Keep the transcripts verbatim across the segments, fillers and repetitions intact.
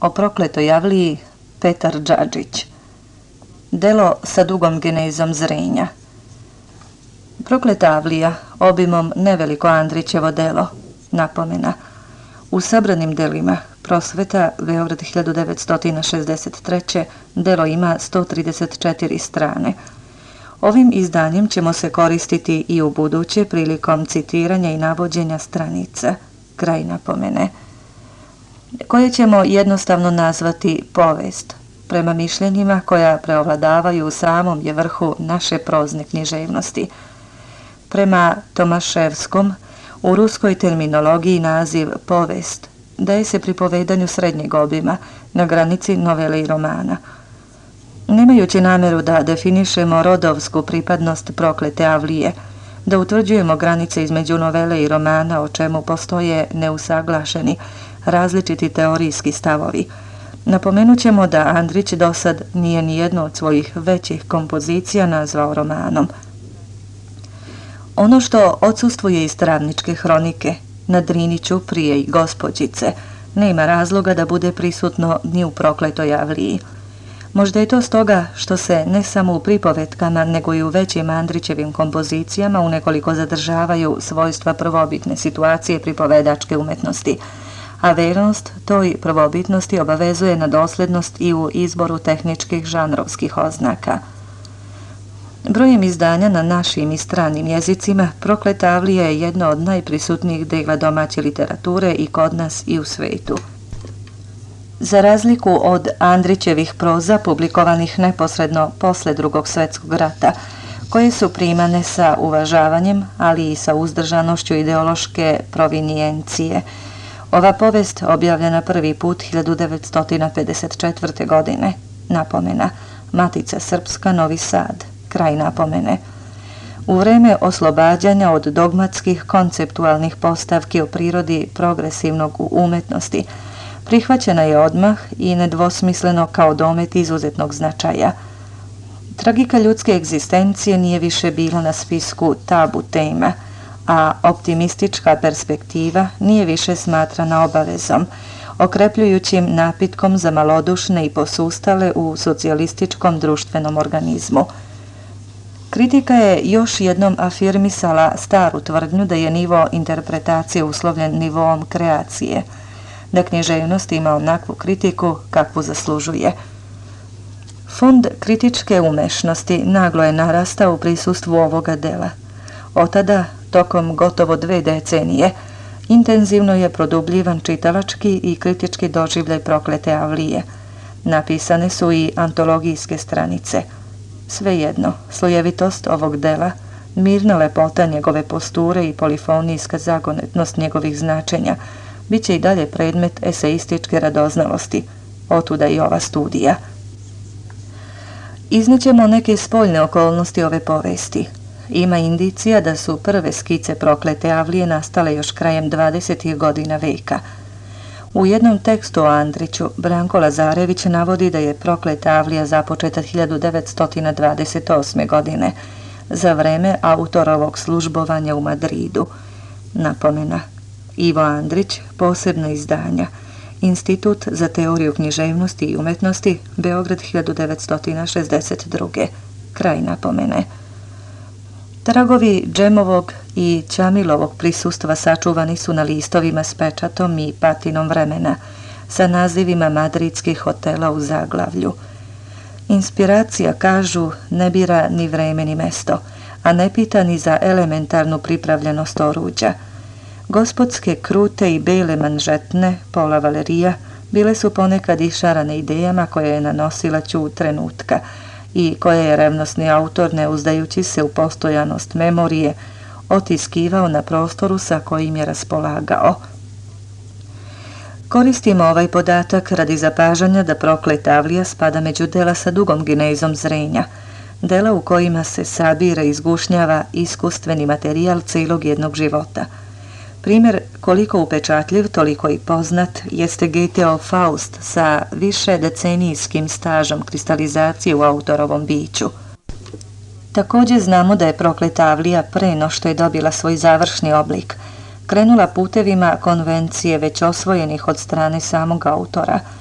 O prokletoj Avliji Petar Džadžić. Delo sa dugom genezom zrenja. Prokleta Avlija, obimom neveliko Andrićevo delo, napomena. U sabranim delima Prosveta, Beograd hiljadu devetsto šezdeset treće. delo ima sto trideset četiri strane. Ovim izdanjem ćemo se koristiti i u buduće prilikom citiranja i navođenja stranica, kraj napomene, koje ćemo jednostavno nazvati povest, prema mišljenjima koja preovladavaju u samom je vrhu naše prozne književnosti. Prema Tomaševskom, u ruskoj terminologiji naziv povest daje se pripovedanju srednjeg obima na granici novele i romana. Nemajući namjeru da definišemo rodovsku pripadnost proklete Avlije, da utvrđujemo granice između novele i romana, o čemu postoje neusaglašeni različiti teorijski stavovi, napomenut ćemo da Andrić dosad nije ni jednu od svojih većih kompozicija nazvao romanom. Ono što odsustvuje iz Travničke hronike, na Driniću prije i Gospođice, nema razloga da bude prisutno ni u prokletoj Avliji. Možda je to stoga što se ne samo u pripovetkama, nego i u većim Andrićevim kompozicijama unekoliko zadržavaju svojstva prvobitne situacije pripovedačke umetnosti, a vernost toj prvobitnosti obavezuje na dosljednost i u izboru tehničkih žanrovskih oznaka. Brojem izdanja na našim i stranim jezicima, prokleta Avlija je jedno od najprisutnijih dela domaće literature i kod nas i u svetu. Za razliku od Andrićevih proza publikovanih neposredno posle Drugog svjetskog rata, koje su primane sa uvažavanjem, ali i sa uzdržanošću ideološke provinijencije, ova povest, objavljena prvi put hiljadu devetsto pedeset četvrte. godine, napomena, Matica Srpska, Novi Sad, kraj napomene. U vreme oslobađanja od dogmatskih konceptualnih postavki o prirodi progresivnog u umetnosti, prihvaćena je odmah i nedvosmisleno kao domet izuzetnog značaja. Tragika ljudske egzistencije nije više bila na spisku tabu tema, a optimistička perspektiva nije više smatrana obavezom, okrepljujućim napitkom za malodušne i posustale u socijalističkom društvenom organizmu. Kritika je još jednom afirmisala staru tvrdnju da je nivo interpretacije uslovljen nivoom kreacije, da književnost ima onakvu kritiku kakvu zaslužuje. Fond kritičke umešnosti naglo je narastao u prisustvu ovoga dela. Otada, tokom gotovo dve decenije, intenzivno je produbljivan čitalački i kritički doživljaj proklete Avlije. Napisane su i antologijske stranice. Svejedno, slojevitost ovog dela, mirna lepota njegove posture i polifonijska zagonetnost njegovih značenja bit će i dalje predmet eseističke radoznalosti, otuda i ova studija. Iznećemo neke spoljne okolnosti ove povesti. Ima indicija da su prve skice proklete Avlije nastale još krajem dvadesetih godina veka. U jednom tekstu o Andriću, Branko Lazarević navodi da je prokleta Avlija započeta hiljadu devetsto dvadeset osme. godine, za vreme autorovog službovanja u Madridu. Napomena. Ivo Andrić, posebna izdanja. Institut za teoriju književnosti i umetnosti, Beograd hiljadu devetsto šezdeset druge. Kraj napomene. Tragovi Džemovog i Ćamilovog prisustva sačuvani su na listovima s pečatom i patinom vremena, sa nazivima madridskih hotela u zaglavlju. Inspiracija, kažu, ne bira ni vreme ni mesto, a ne pita ni za elementarnu pripravljenost oruđa. Gospodske krute i bele manžetne, Pola Valerija, bile su ponekad išarane idejama koje je nanosila ćud trenutka i koje je revnosni autor, ne uzdajući se u postojanost memorije, otiskivao na prostoru sa kojim je raspolagao. Koristimo ovaj podatak radi zapažanja da prokleta Avlija spada među dela sa dugom genezom zrenja, dela u kojima se sabira i izgušnjava iskustveni materijal celog jednog života. Primjer koliko upečatljiv, toliko i poznat, jeste Goetheov Faust sa više decenijskim stažom kristalizacije u autorovom biću. Također znamo da je prokleta Avlija pre no što je dobila svoj završni oblik, krenula putevima konvencije već osvojenih od strane samog autora.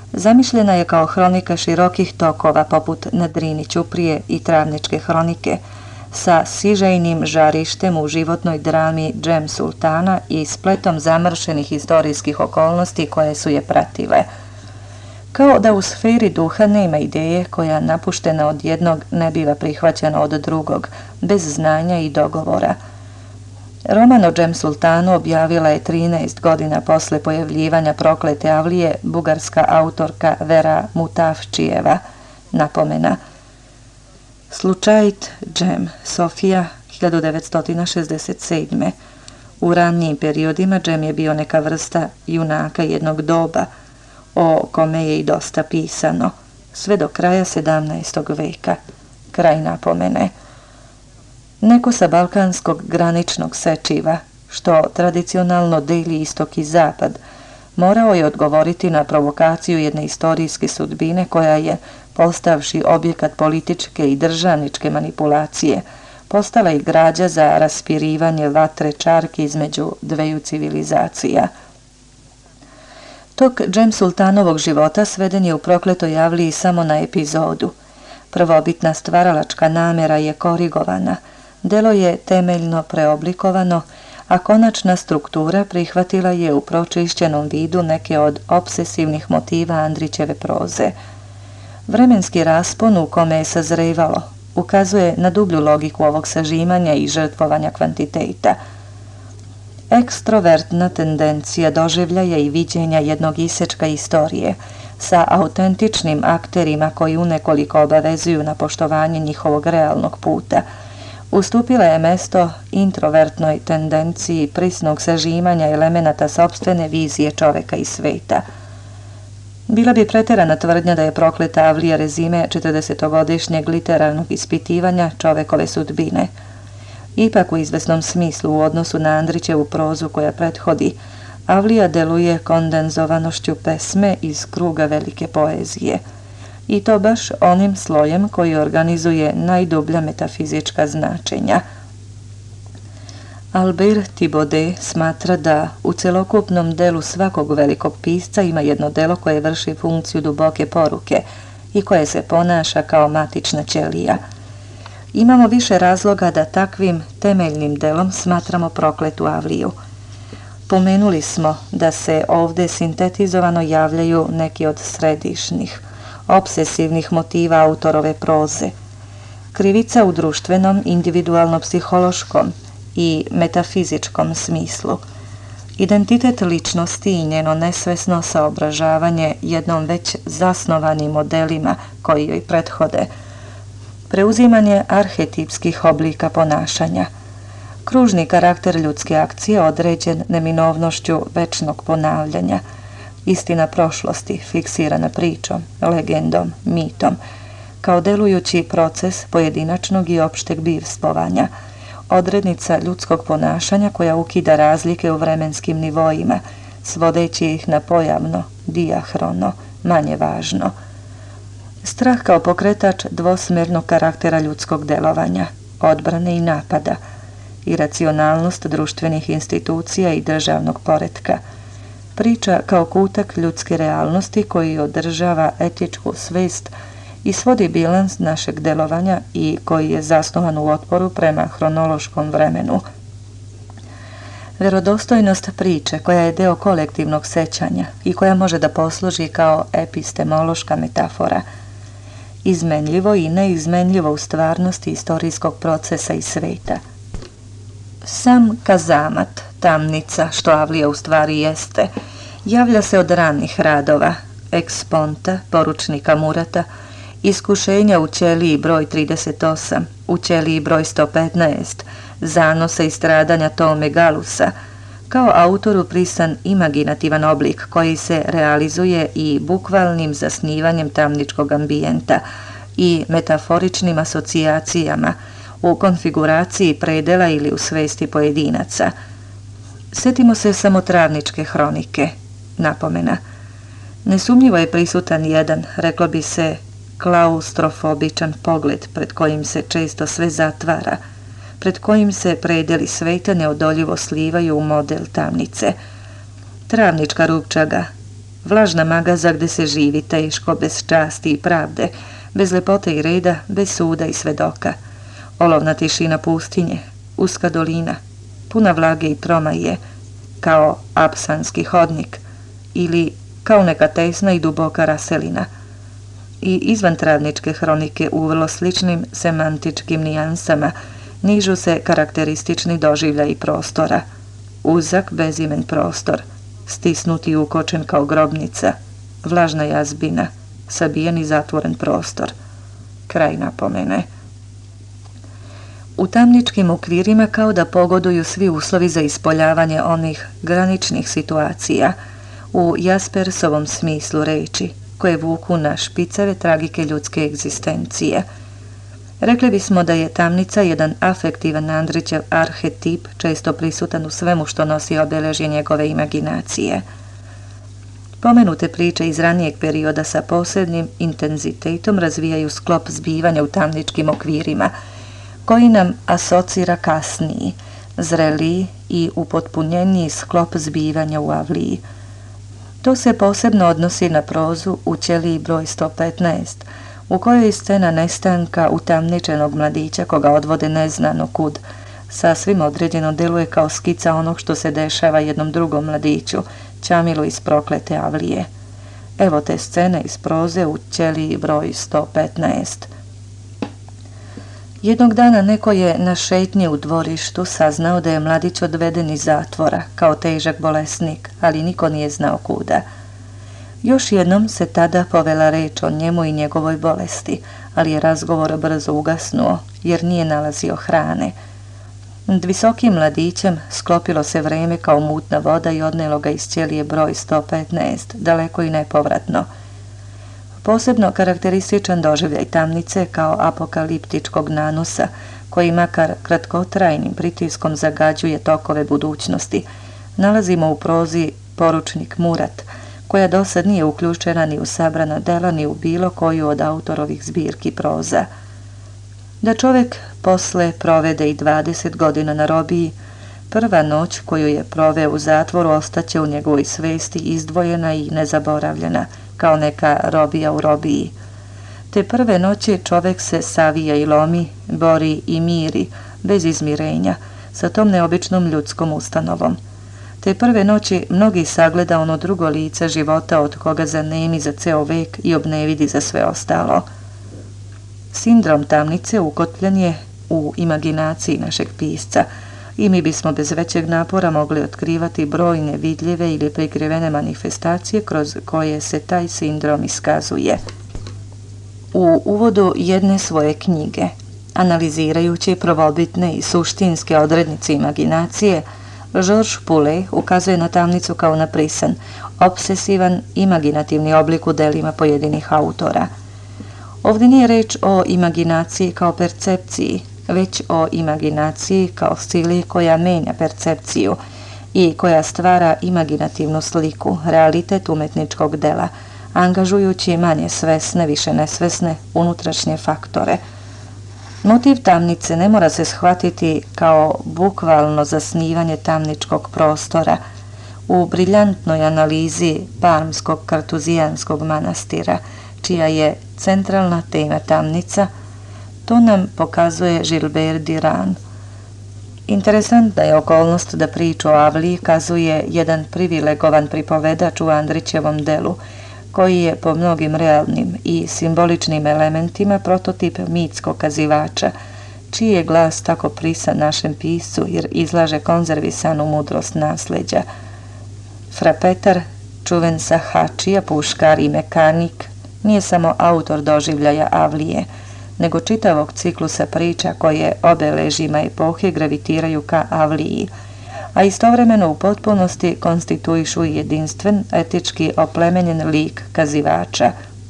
Zamišljena je kao hronika širokih tokova poput Na Drini ćuprije i Travničke hronike, sa sižejnim žarištem u životnoj drami Džem Sultana i spletom zamršenih historijskih okolnosti koje su je pratile. Kao da u sferi duha nema ideje koja napuštena od jednog ne biva prihvaćena od drugog, bez znanja i dogovora. Roman o Džem Sultanu objavila je trinaest godina posle pojavljivanja Proklete avlije bugarska autorka Vera Mutafčijeva. Napomena. Slučajit Džem, Sofija, hiljadu devetsto šezdeset sedme. U ranijim periodima Džem je bio neka vrsta junaka jednog doba, o kome je i dosta pisano, sve do kraja sedamnaestog veka. Kraj napomene. Neko sa balkanskog graničnog sečiva, što tradicionalno deli istok i zapad, morao je odgovoriti na provokaciju jedne istorijske sudbine koja je, postavši objekat političke i državničke manipulacije, postala i građa za raspirivanje vatre čarki između dveju civilizacija. Tok Džem Sultanovog života sveden je u Prokletoj avliji samo na epizodu. Prvobitna stvaralačka namera je korigovana, delo je temeljno preoblikovano, a konačna struktura prihvatila je u pročišćenom vidu neke od obsesivnih motiva Andrićeve proze. Vremenski raspon u kome je sazrevalo ukazuje na dublju logiku ovog sažimanja i žrtvovanja kvantiteta. Ekstrovertna tendencija doživljaja i viđenja jednog isečka istorije sa autentičnim akterima koji unekoliko obavezuju na poštovanje njihovog realnog puta, ustupila je mesto introvertnoj tendenciji prisnog sažimanja elemenata sopstvene vizije čoveka i sveta. Bila bi preterana tvrdnja da je Prokleta avlija rezime četrdesetogodišnjeg literarnog ispitivanja čovekove sudbine. Ipak u izvesnom smislu u odnosu na Andrićevu prozu koja prethodi, avlija deluje kondenzovanošću pesme iz kruga velike poezije. I to baš onim slojem koji organizuje najdublja metafizička značenja. Albert Thibaudet smatra da u celokupnom delu svakog velikog pisca ima jedno delo koje vrši funkciju duboke poruke i koje se ponaša kao matična ćelija. Imamo više razloga da takvim temeljnim delom smatramo Prokletu avliju. Pomenuli smo da se ovde sintetizovano javljaju neki od središnjih, obsesivnih motiva autorove proze. Krivica u društvenom, individualno-psihološkom i metafizičkom smislu. Identitet ličnosti i njeno nesvesno saobražavanje jednom već zasnovanim modelima koji joj prethode. Preuzimanje arhetipskih oblika ponašanja. Kružni karakter ljudske akcije određen neminovnošću večnog ponavljanja. Istina prošlosti, fiksirana pričom, legendom, mitom, kao delujući proces pojedinačnog i opšteg bivstvovanja, odrednica ljudskog ponašanja koja ukida razlike u vremenskim nivoima, svodeći ih na pojavno, dijahrono, manje važno. Strah kao pokretač dvosmernog karaktera ljudskog delovanja, odbrane i napada, iracionalnost društvenih institucija i državnog poretka, priča kao kutak ljudske realnosti koji održava etičku svest i svodi bilans našeg delovanja i koji je zasnovan u otporu prema hronološkom vremenu. Verodostojnost priče koja je deo kolektivnog sećanja i koja može da posluži kao epistemološka metafora, izmenljivo i neizmenljivo u stvarnosti istorijskog procesa i sveta. Sam kazamat, tamnica, što avlija u stvari jeste, javlja se od ranih radova, eksponta, poručnika Murata, iskušenja u ćeliji broj trideset osam, u ćeliji broj sto petnaest, zanosa i stradanja Tome Galusa, kao autoru prisan imaginativan oblik koji se realizuje i bukvalnim zasnivanjem tamničkog ambijenta i metaforičnim asocijacijama u konfiguraciji predela ili u svesti pojedinaca. Setimo se samo Travničke hronike. Napomena. Nesumnjivo je prisutan jedan, reklo bi se, klaustrofobičan pogled pred kojim se često sve zatvara, pred kojim se predeli sveta neodoljivo slivaju u model tamnice. Travnička rupčaga, Vlažna magaza gde se živi teško, bez časti i pravde, bez lepote i reda, bez suda i svedoka. Olovna tišina pustinje, uska dolina, puna vlage i tromaje, kao apsanski hodnik ili kao neka tesna i duboka raselina. I izvan travničke hronike u vrlo sličnim semantičkim nijansama nižu se karakteristični doživljaj prostora. Uzak bezimen prostor, stisnuti i ukočen kao grobnica, vlažna jazbina, sabijen i zatvoren prostor. Kraj napomene. U tamničkim okvirima kao da pogoduju svi uslovi za ispoljavanje onih graničnih situacija u Jaspersovom smislu reči, koje vuku na špiceve tragike ljudske egzistencije. Rekli bismo da je tamnica jedan afektivan Andrićev arhetip, često prisutan u svemu što nosi obeležje njegove imaginacije. Pomenute priče iz ranijeg perioda sa posebnim intenzitetom razvijaju sklop zbivanja u tamničkim okvirima, koji nam asocira kasniji, zreliji i upotpunjeniji sklop zbivanja u Avliji. To se posebno odnosi na prozu u ćeliji broj sto petnaest, u kojoj je scena nestanka utamničenog mladića koga odvode neznano kud, sasvim određeno deluje kao skica onog što se dešava jednom drugom mladiću, Ćamilu iz proklete Avlije. Evo te scene iz proze u ćeliji broj sto petnaest. Jednog dana neko je na šetnji u dvorištu saznao da je mladić odveden iz zatvora, kao težak bolesnik, ali niko nije znao kuda. Još jednom se tada povela reč o njemu i njegovoj bolesti, ali je razgovor brzo ugasnuo, jer nije nalazio hrane. Nad visokim mladićem sklopilo se vreme kao mutna voda i odnelo ga iz ćelije broj sto petnaest, daleko i nepovratno. Posebno karakterističan doživljaj tamnice kao apokaliptičkog nanosa, koji makar kratkotrajnim pritiskom zagađuje tokove budućnosti, nalazimo u prozi Poručnik Murat, koja dosad nije uključena ni u sabrana dela ni u bilo koju od autorovih zbirki proza. Da čovek posle provede i dvadeset godina na robiji, prva noć koju je proveo u zatvoru ostaće u njegovoj svesti izdvojena i nezaboravljena, kao neka robija u robiji. Te prve noći čovek se savija i lomi, bori i miri, bez izmirenja, sa tom neobičnom ljudskom ustanovom. Te prve noći mnogi sagleda ono drugo lice života od koga zanemi za ceo vek i obnevidi za sve ostalo. Sindrom tamnice ukotljen je u imaginaciji našeg pisca i mi bismo bez većeg napora mogli otkrivati brojne vidljive ili prikrivene manifestacije kroz koje se taj sindrom iskazuje. U uvodu jedne svoje knjige, analizirajući prvobitne i suštinske odrednice imaginacije, Georges Poulet ukazuje na tamnicu kao na prisan, obsesivan, imaginativni oblik u delima pojedinih autora. Ovdje nije reč o imaginaciji kao percepciji, već o imaginaciji kao sili koja menja percepciju i koja stvara imaginativnu sliku, realitet umetničkog dela, angažujući manje svesne, više nesvesne, unutrašnje faktore. Motiv tamnice ne mora se shvatiti kao bukvalno zasnivanje tamničkog prostora. U briljantnoj analizi Parmskog kartuzijanskog manastira, čija je centralna tema tamnica, to nam pokazuje Gilbert Durand. Interesantna je okolnost da priču o Avliji kazuje jedan privilegovan pripovedač u Andrićevom delu, koji je po mnogim realnim i simboličnim elementima prototip mitskog kazivača, čiji je glas tako prisan našem piscu jer izlaže konzervisanu mudrost nasleđa. Fra Petar, čuven sa Hačija, puškar i mekanik, nije samo autor doživljaja Avlije, nego čitavog ciklusa priča koje obeležima epohe gravitiraju ka Avliji, a istovremeno u potpunosti konstituišu jedinstven, etički oplemenjen lik kazivača.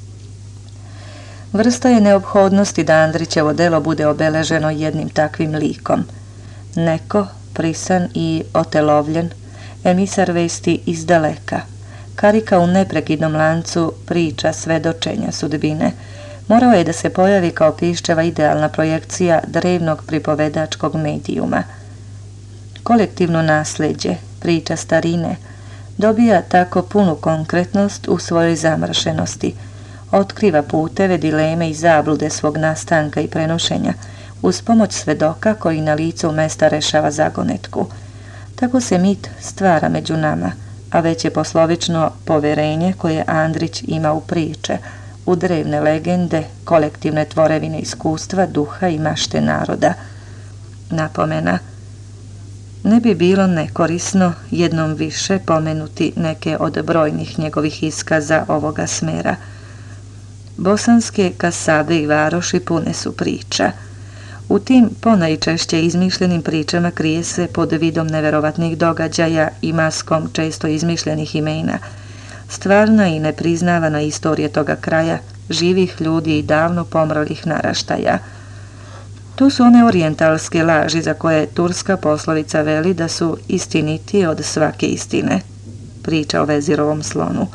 Vrsta je neophodnosti da Andrićevo delo bude obeleženo jednim takvim likom. Neko, prisan i otelovljen, emisar vesti iz daleka, karika u neprekidnom lancu priča svedočenja sudbine, morao je da se pojavi kao piščeva idealna projekcija drevnog pripovedačkog medijuma. Kolektivno nasleđe, priča starine, dobija tako punu konkretnost u svojoj zamršenosti. Otkriva puteve, dileme i zablude svog nastanka i prenošenja, uz pomoć svedoka koji na licu mesta rešava zagonetku. Tako se mit stvara među nama, a već je poslovično poverenje koje Andrić ima u priče, u drevne legende, kolektivne tvorevine iskustva, duha i mašte naroda. Napomena: ne bi bilo nekorisno jednom više pomenuti neke od brojnih njegovih iskaza ovoga smera. Bosanske kasade i varoši pune su priča. U tim ponajčešće izmišljenim pričama krije se pod vidom neverovatnih događaja i maskom često izmišljenih imena stvarna i nepriznavana istorija toga kraja, živih ljudi i davno pomrlih naraštaja. Tu su one orijentalske laži za koje turska poslovica veli da su istinitije od svake istine. Priča o vezirovom slonu.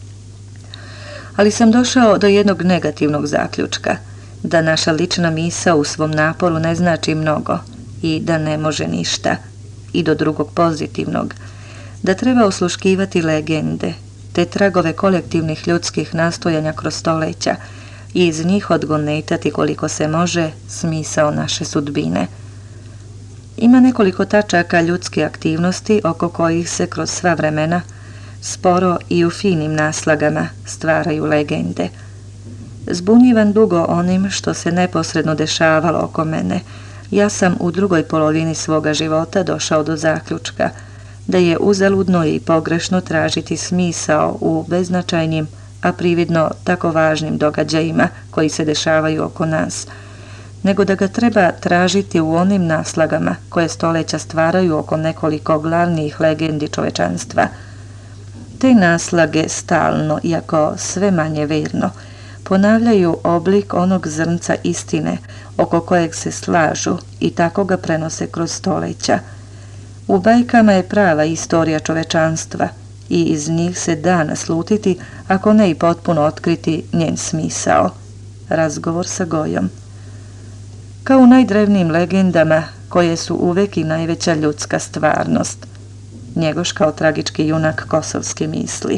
Ali sam došao do jednog negativnog zaključka, da naša lična misao u svom naporu ne znači mnogo i da ne može ništa, i do drugog pozitivnog, da treba osluškivati legende, te tragove kolektivnih ljudskih nastojanja kroz stoleća i iz njih odgonetati koliko se može smisao naše sudbine. Ima nekoliko tačaka ljudske aktivnosti oko kojih se kroz sva vremena sporo i u finim naslagama stvaraju legende. Zbunjivan dugo onim što se neposredno dešavalo oko mene, ja sam u drugoj polovini svoga života došao do zaključka da je uzaludno i pogrešno tražiti smisao u beznačajnim, a prividno tako važnim događajima koji se dešavaju oko nas, nego da ga treba tražiti u onim naslagama koje stoleća stvaraju oko nekoliko glavnih legendi čovečanstva. Te naslage stalno, iako sve manje verno, ponavljaju oblik onog zrnca istine oko kojeg se slažu i tako ga prenose kroz stoleća. U bajkama je prava istorija čovečanstva i iz njih se da naslutiti, ako ne i potpuno otkriti njen smisao. Razgovor sa Gojom. Kao u najdrevnijim legendama, koje su uvek i najveća ljudska stvarnost. Njegoš kao tragički junak kosovske misli.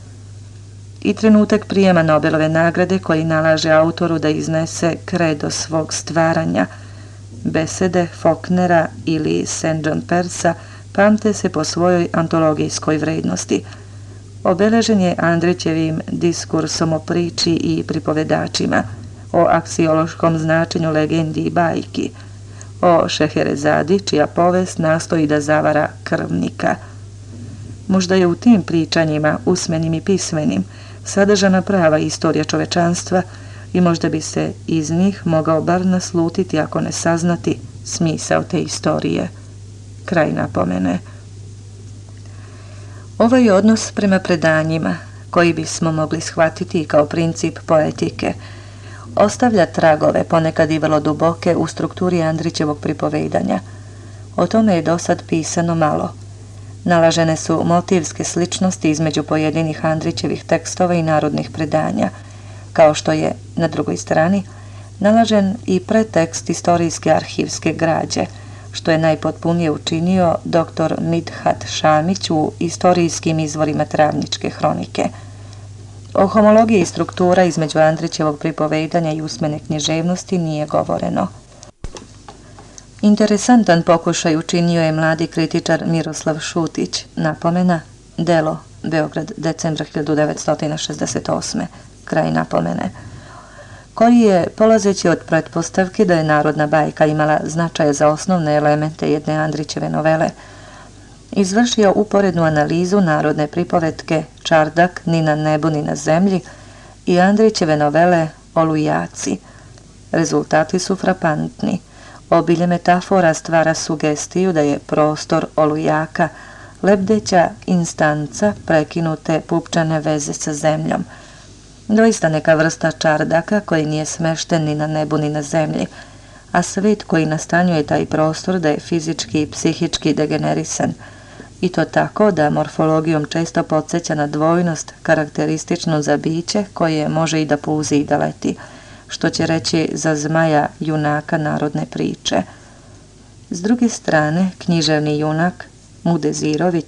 I trenutak prijema Nobelove nagrade koji nalaže autoru da iznese kredo svog stvaranja. Besede Faulknera ili Saint John Persa pamte se po svojoj antologijskoj vrednosti. Obeležen je Andrićevim diskursom o priči i pripovedačima, o aksiološkom značenju legendi i bajki, o Šeherezadi, čija povest nastoji da zavara krvnika. Možda je u tim pričanjima, usmenim i pismenim, sadržana prava istorija čovečanstva i možda bi se iz njih mogao bar naslutiti, ako ne saznati, smisao te istorije. Kraj napomene. Ovaj odnos prema predanjima, koji bismo mogli shvatiti kao princip poetike, ostavlja tragove, ponekad i vrlo duboke, u strukturi Andrićevog pripovedanja. O tome je dosad pisano malo. Nalažene su motivske sličnosti između pojedinih Andrićevih tekstova i narodnih predanja, kao što je, na drugoj strani, nalažen i pretekst istorijske arhivske građe, što je najpotpunije učinio doktor Midhat Šamić u istorijskim izvorima Travničke hronike. O homologiji struktura između Andrićevog pripovedanja i usmene književnosti nije govoreno. Interesantan pokušaj učinio je mladi kritičar Miroslav Šutić, napomena, Delo, Beograd, decembra hiljadu devetsto šezdeset osme, kraj napomene, koji je, polazeći od pretpostavke da je narodna bajka imala značaje za osnovne elemente jedne Andrićeve novele, izvršio uporednu analizu narodne pripovetke Čardak, ni na nebu ni na zemlji i Andrićeve novele Olujaci. Rezultati su frapantni. Obilje metafora stvara sugestiju da je prostor olujaka lebdeća instanca prekinute pupčane veze sa zemljom. Doista neka vrsta čardaka koji nije smešten ni na nebu ni na zemlji, a svet koji nastanjuje taj prostor da je fizički i psihički degenerisan, i to tako da morfologijom često podsjeća na dvojnost karakterističnu za biće koje može i da puzi i da leti, što će reći za zmaja junaka narodne priče. S druge strane, književni junak, Mudezirović,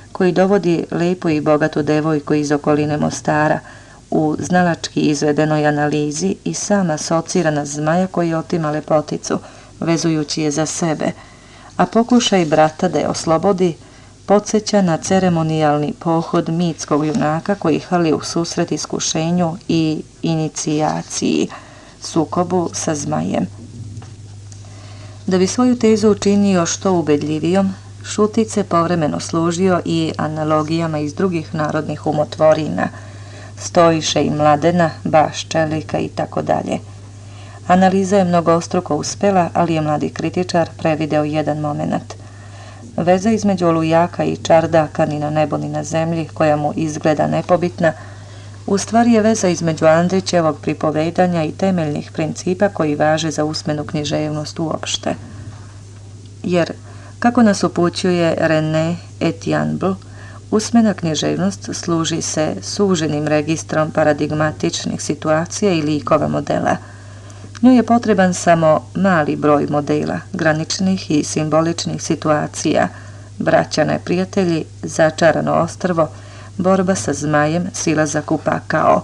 koji dovodi lepu i bogatu devojku iz okoline Mostara u znalački izvedenoj analizi i sam asocira na zmaja koji otima lepoticu, vezujući je za sebe, a pokušaj brata da je oslobodi podsjeća na ceremonijalni pohod mitskog junaka koji hali u susret iskušenju i inicijaciji, sukobu sa zmajem. Da bi svoju tezu učinio što ubedljivijom, Šutic se povremeno služio i analogijama iz drugih narodnih umotvorina, Stojiše i Mladena, Baš Čelika i tako dalje. Analiza je mnogostruko uspela, ali je mladi kritičar prevideo jedan moment. Veza između Olujaka i Čardaka ni na nebu ni na zemlji, koja mu izgleda nepobitna, u stvari je veza između Andrićevog pripovedanja i temeljnih principa koji važe za usmenu književnost uopšte. Jer, kako nas upućuje René Etienne, usmena književnost služi se suženim registrom paradigmatičnih situacija i likova modela. Njoj je potreban samo mali broj modela, graničnih i simboličnih situacija, braća neprijatelji, začarano ostrvo, borba sa zmajem, silazak u pakao.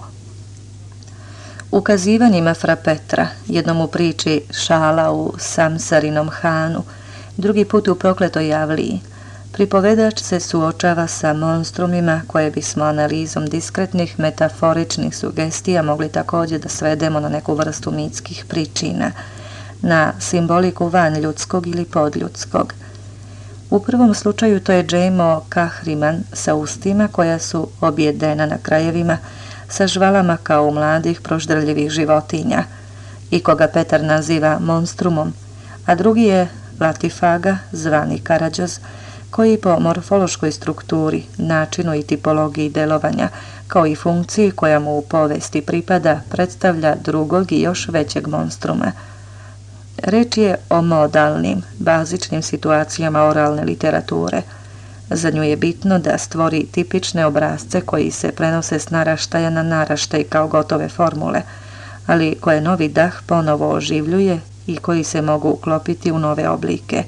Ukazivanjima Fra Petra, jednom u priči Šala u Samsarinom Hanu, drugi put u Prokletoj Javliji, pripovedač se suočava sa monstrumima koje bismo analizom diskretnih metaforičnih sugestija mogli također da svedemo na neku vrstu mitskih pričina, na simboliku van ljudskog ili podljudskog. U prvom slučaju to je Džejmo Kahriman sa ustima koja su objedena na krajevima, sa žvalama kao u mladih proždrljivih životinja i koga Petar naziva monstrumom, a drugi je Latifaga, zvani Karadžoz, koji po morfološkoj strukturi, načinu i tipologiji delovanja, kao i funkciji koja mu u povesti pripada, predstavlja drugog i još većeg monstruma. Reč je o modalnim, bazičnim situacijama oralne literature. Za nju je bitno da stvori tipične obrazce koji se prenose s naraštaja na naraštaj kao gotove formule, ali koje novi dah ponovo oživljuje i koji se mogu uklopiti u nove oblike.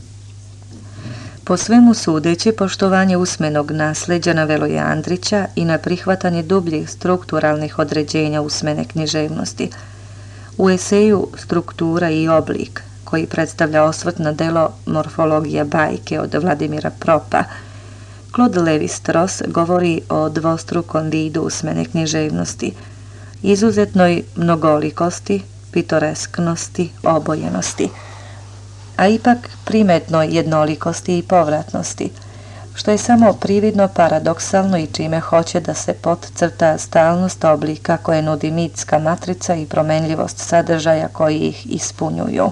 Po svemu sudeći, poštovanje usmenog nasljeđa navelo je Andrića i na prihvatanje dubljih strukturalnih određenja usmene književnosti. U eseju Struktura i oblik, koji predstavlja osvrt na delo Morfologija bajke od Vladimira Propa, Claude Lévi-Strauss govori o dvostrukom vidu usmene književnosti, izuzetnoj mnogolikosti, pitoresknosti, obojenosti, a ipak primetnoj jednolikosti i povratnosti, što je samo prividno paradoksalno i čime hoće da se podcrta stalnost oblika koje nudi mitska matrica i promenljivost sadržaja koji ih ispunjuju.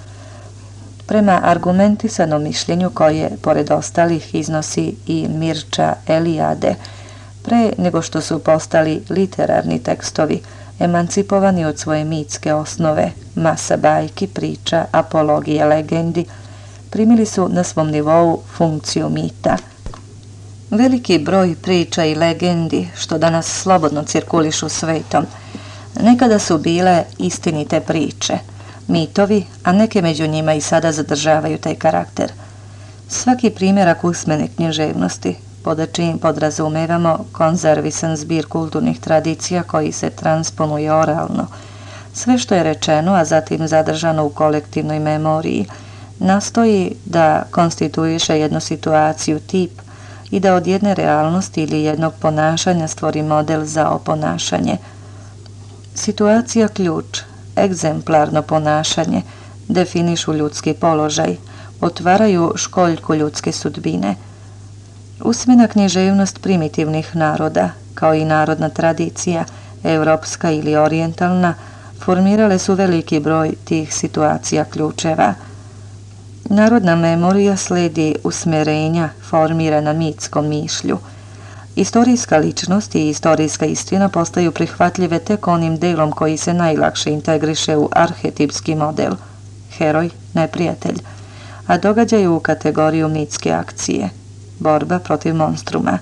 Prema argumentisanom mišljenju koje, pored ostalih, iznosi i Mirča Eliade, pre nego što su postali literarni tekstovi, emancipovani od svoje mitske osnove, masa bajki, priča, apologije, legendi, primili su na svom nivou funkciju mita. Veliki broj priča i legendi, što danas slobodno cirkulišu svetom, nekada su bile istinite priče, mitovi, a neke među njima i sada zadržavaju taj karakter. Svaki primjerak usmene književnosti, pod čim podrazumevamo konzervisan zbir kulturnih tradicija koji se transponuje oralno, sve što je rečeno, a zatim zadržano u kolektivnoj memoriji, nastoji da konstituiše jednu situaciju, tip, i da od jedne realnosti ili jednog ponašanja stvori model za oponašanje. Situacija ključ, egzemplarno ponašanje, definišu ljudski položaj, otvaraju školjku ljudske sudbine. Usmena književnost primitivnih naroda, kao i narodna tradicija, evropska ili orijentalna, formirale su veliki broj tih situacija ključeva. Narodna memorija sledi usmjerenja formirana mitskom mišlju. Istorijska ličnost i istorijska istina postaju prihvatljive tek onim delom koji se najlakše integriše u arhetipski model, heroj, neprijatelj, a događaju u kategoriju mitske akcije, borba protiv monstruma.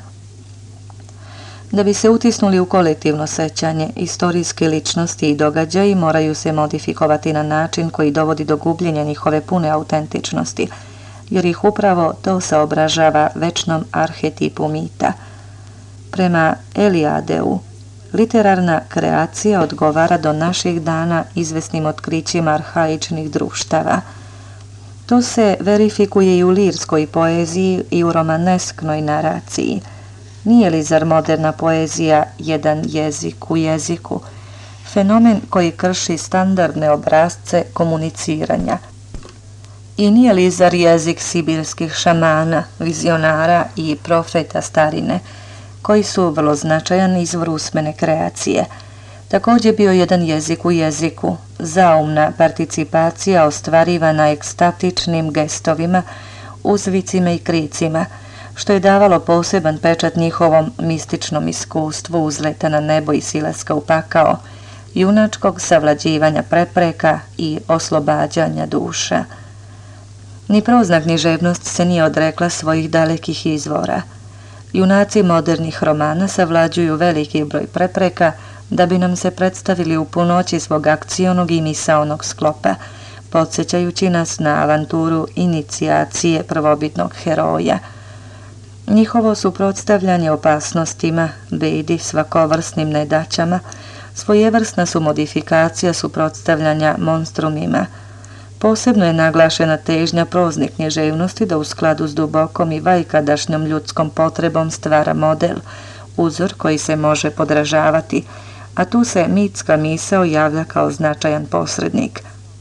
Da bi se utisnuli u kolektivno sećanje, istorijske ličnosti i događaji moraju se modifikovati na način koji dovodi do gubljenja njihove pune autentičnosti, jer ih upravo to saobražava večnom arhetipu mita. Prema Eliadeu, literarna kreacija odgovara do naših dana izvesnim otkrićima arhaičnih društava. To se verifikuje i u lirskoj poeziji i u romanesknoj naraciji. Nije li zar moderna poezija jedan jezik u jeziku, fenomen koji krši standardne obrasce komuniciranja? I nije li zar jezik sibirskih šamana, vizionara i profeta starine, koji su vrlo značajan izvor usmene kreacije, također bio jedan jezik u jeziku, zaumna participacija ostvarivana ekstatičnim gestovima, uzvicima i kricima, što je davalo poseban pečat njihovom mističnom iskustvu uzleta na nebo i silaska u pakao, junačkog savlađivanja prepreka i oslobađanja duša. Ni prozna književnost se nije odrekla svojih dalekih izvora. Junaci modernih romana savlađuju veliki broj prepreka da bi nam se predstavili u punoći svog akcionog i misaonog sklopa, podsjećajući nas na avanturu inicijacije prvobitnog heroja. Njihovo suprotstavljanje opasnostima, bedi, svakovrsnim nedaćama, svojevrsna su modifikacija suprotstavljanja monstrumima. Posebno je naglašena težnja prozne književnosti da u skladu s dubokom i vajkadašnjom ljudskom potrebom stvara model, uzor koji se može podražavati, a tu se mitska misao javlja kao značajan posrednik.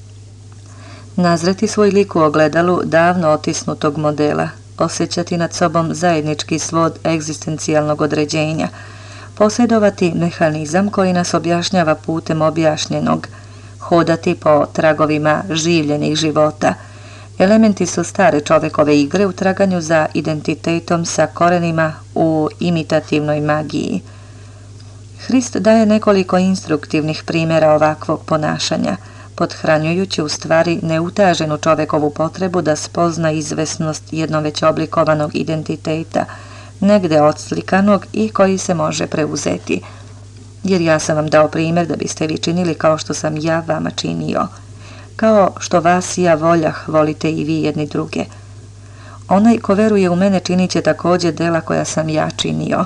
Nazreti svoj lik u ogledalu davno otisnutog modela, osjećati nad sobom zajednički svod egzistencijalnog određenja, posjedovati mehanizam koji nas objašnjava putem objašnjenog, hodati po tragovima življenih života. Elementi su stare čovekove igre u traganju za identitetom sa korenima u imitativnoj magiji. Hrist daje nekoliko instruktivnih primjera ovakvog ponašanja, pothranjujući u stvari neutaženu čovekovu potrebu da spozna izvesnost jednom već oblikovanog identiteta, negde odslikanog i koji se može preuzeti. Jer ja sam vam dao primjer da biste vi činili kao što sam ja vama činio. Kao što vas i ja voljah, volite i vi jedni druge. Onaj ko veruje u mene činit će također dela koja sam ja činio.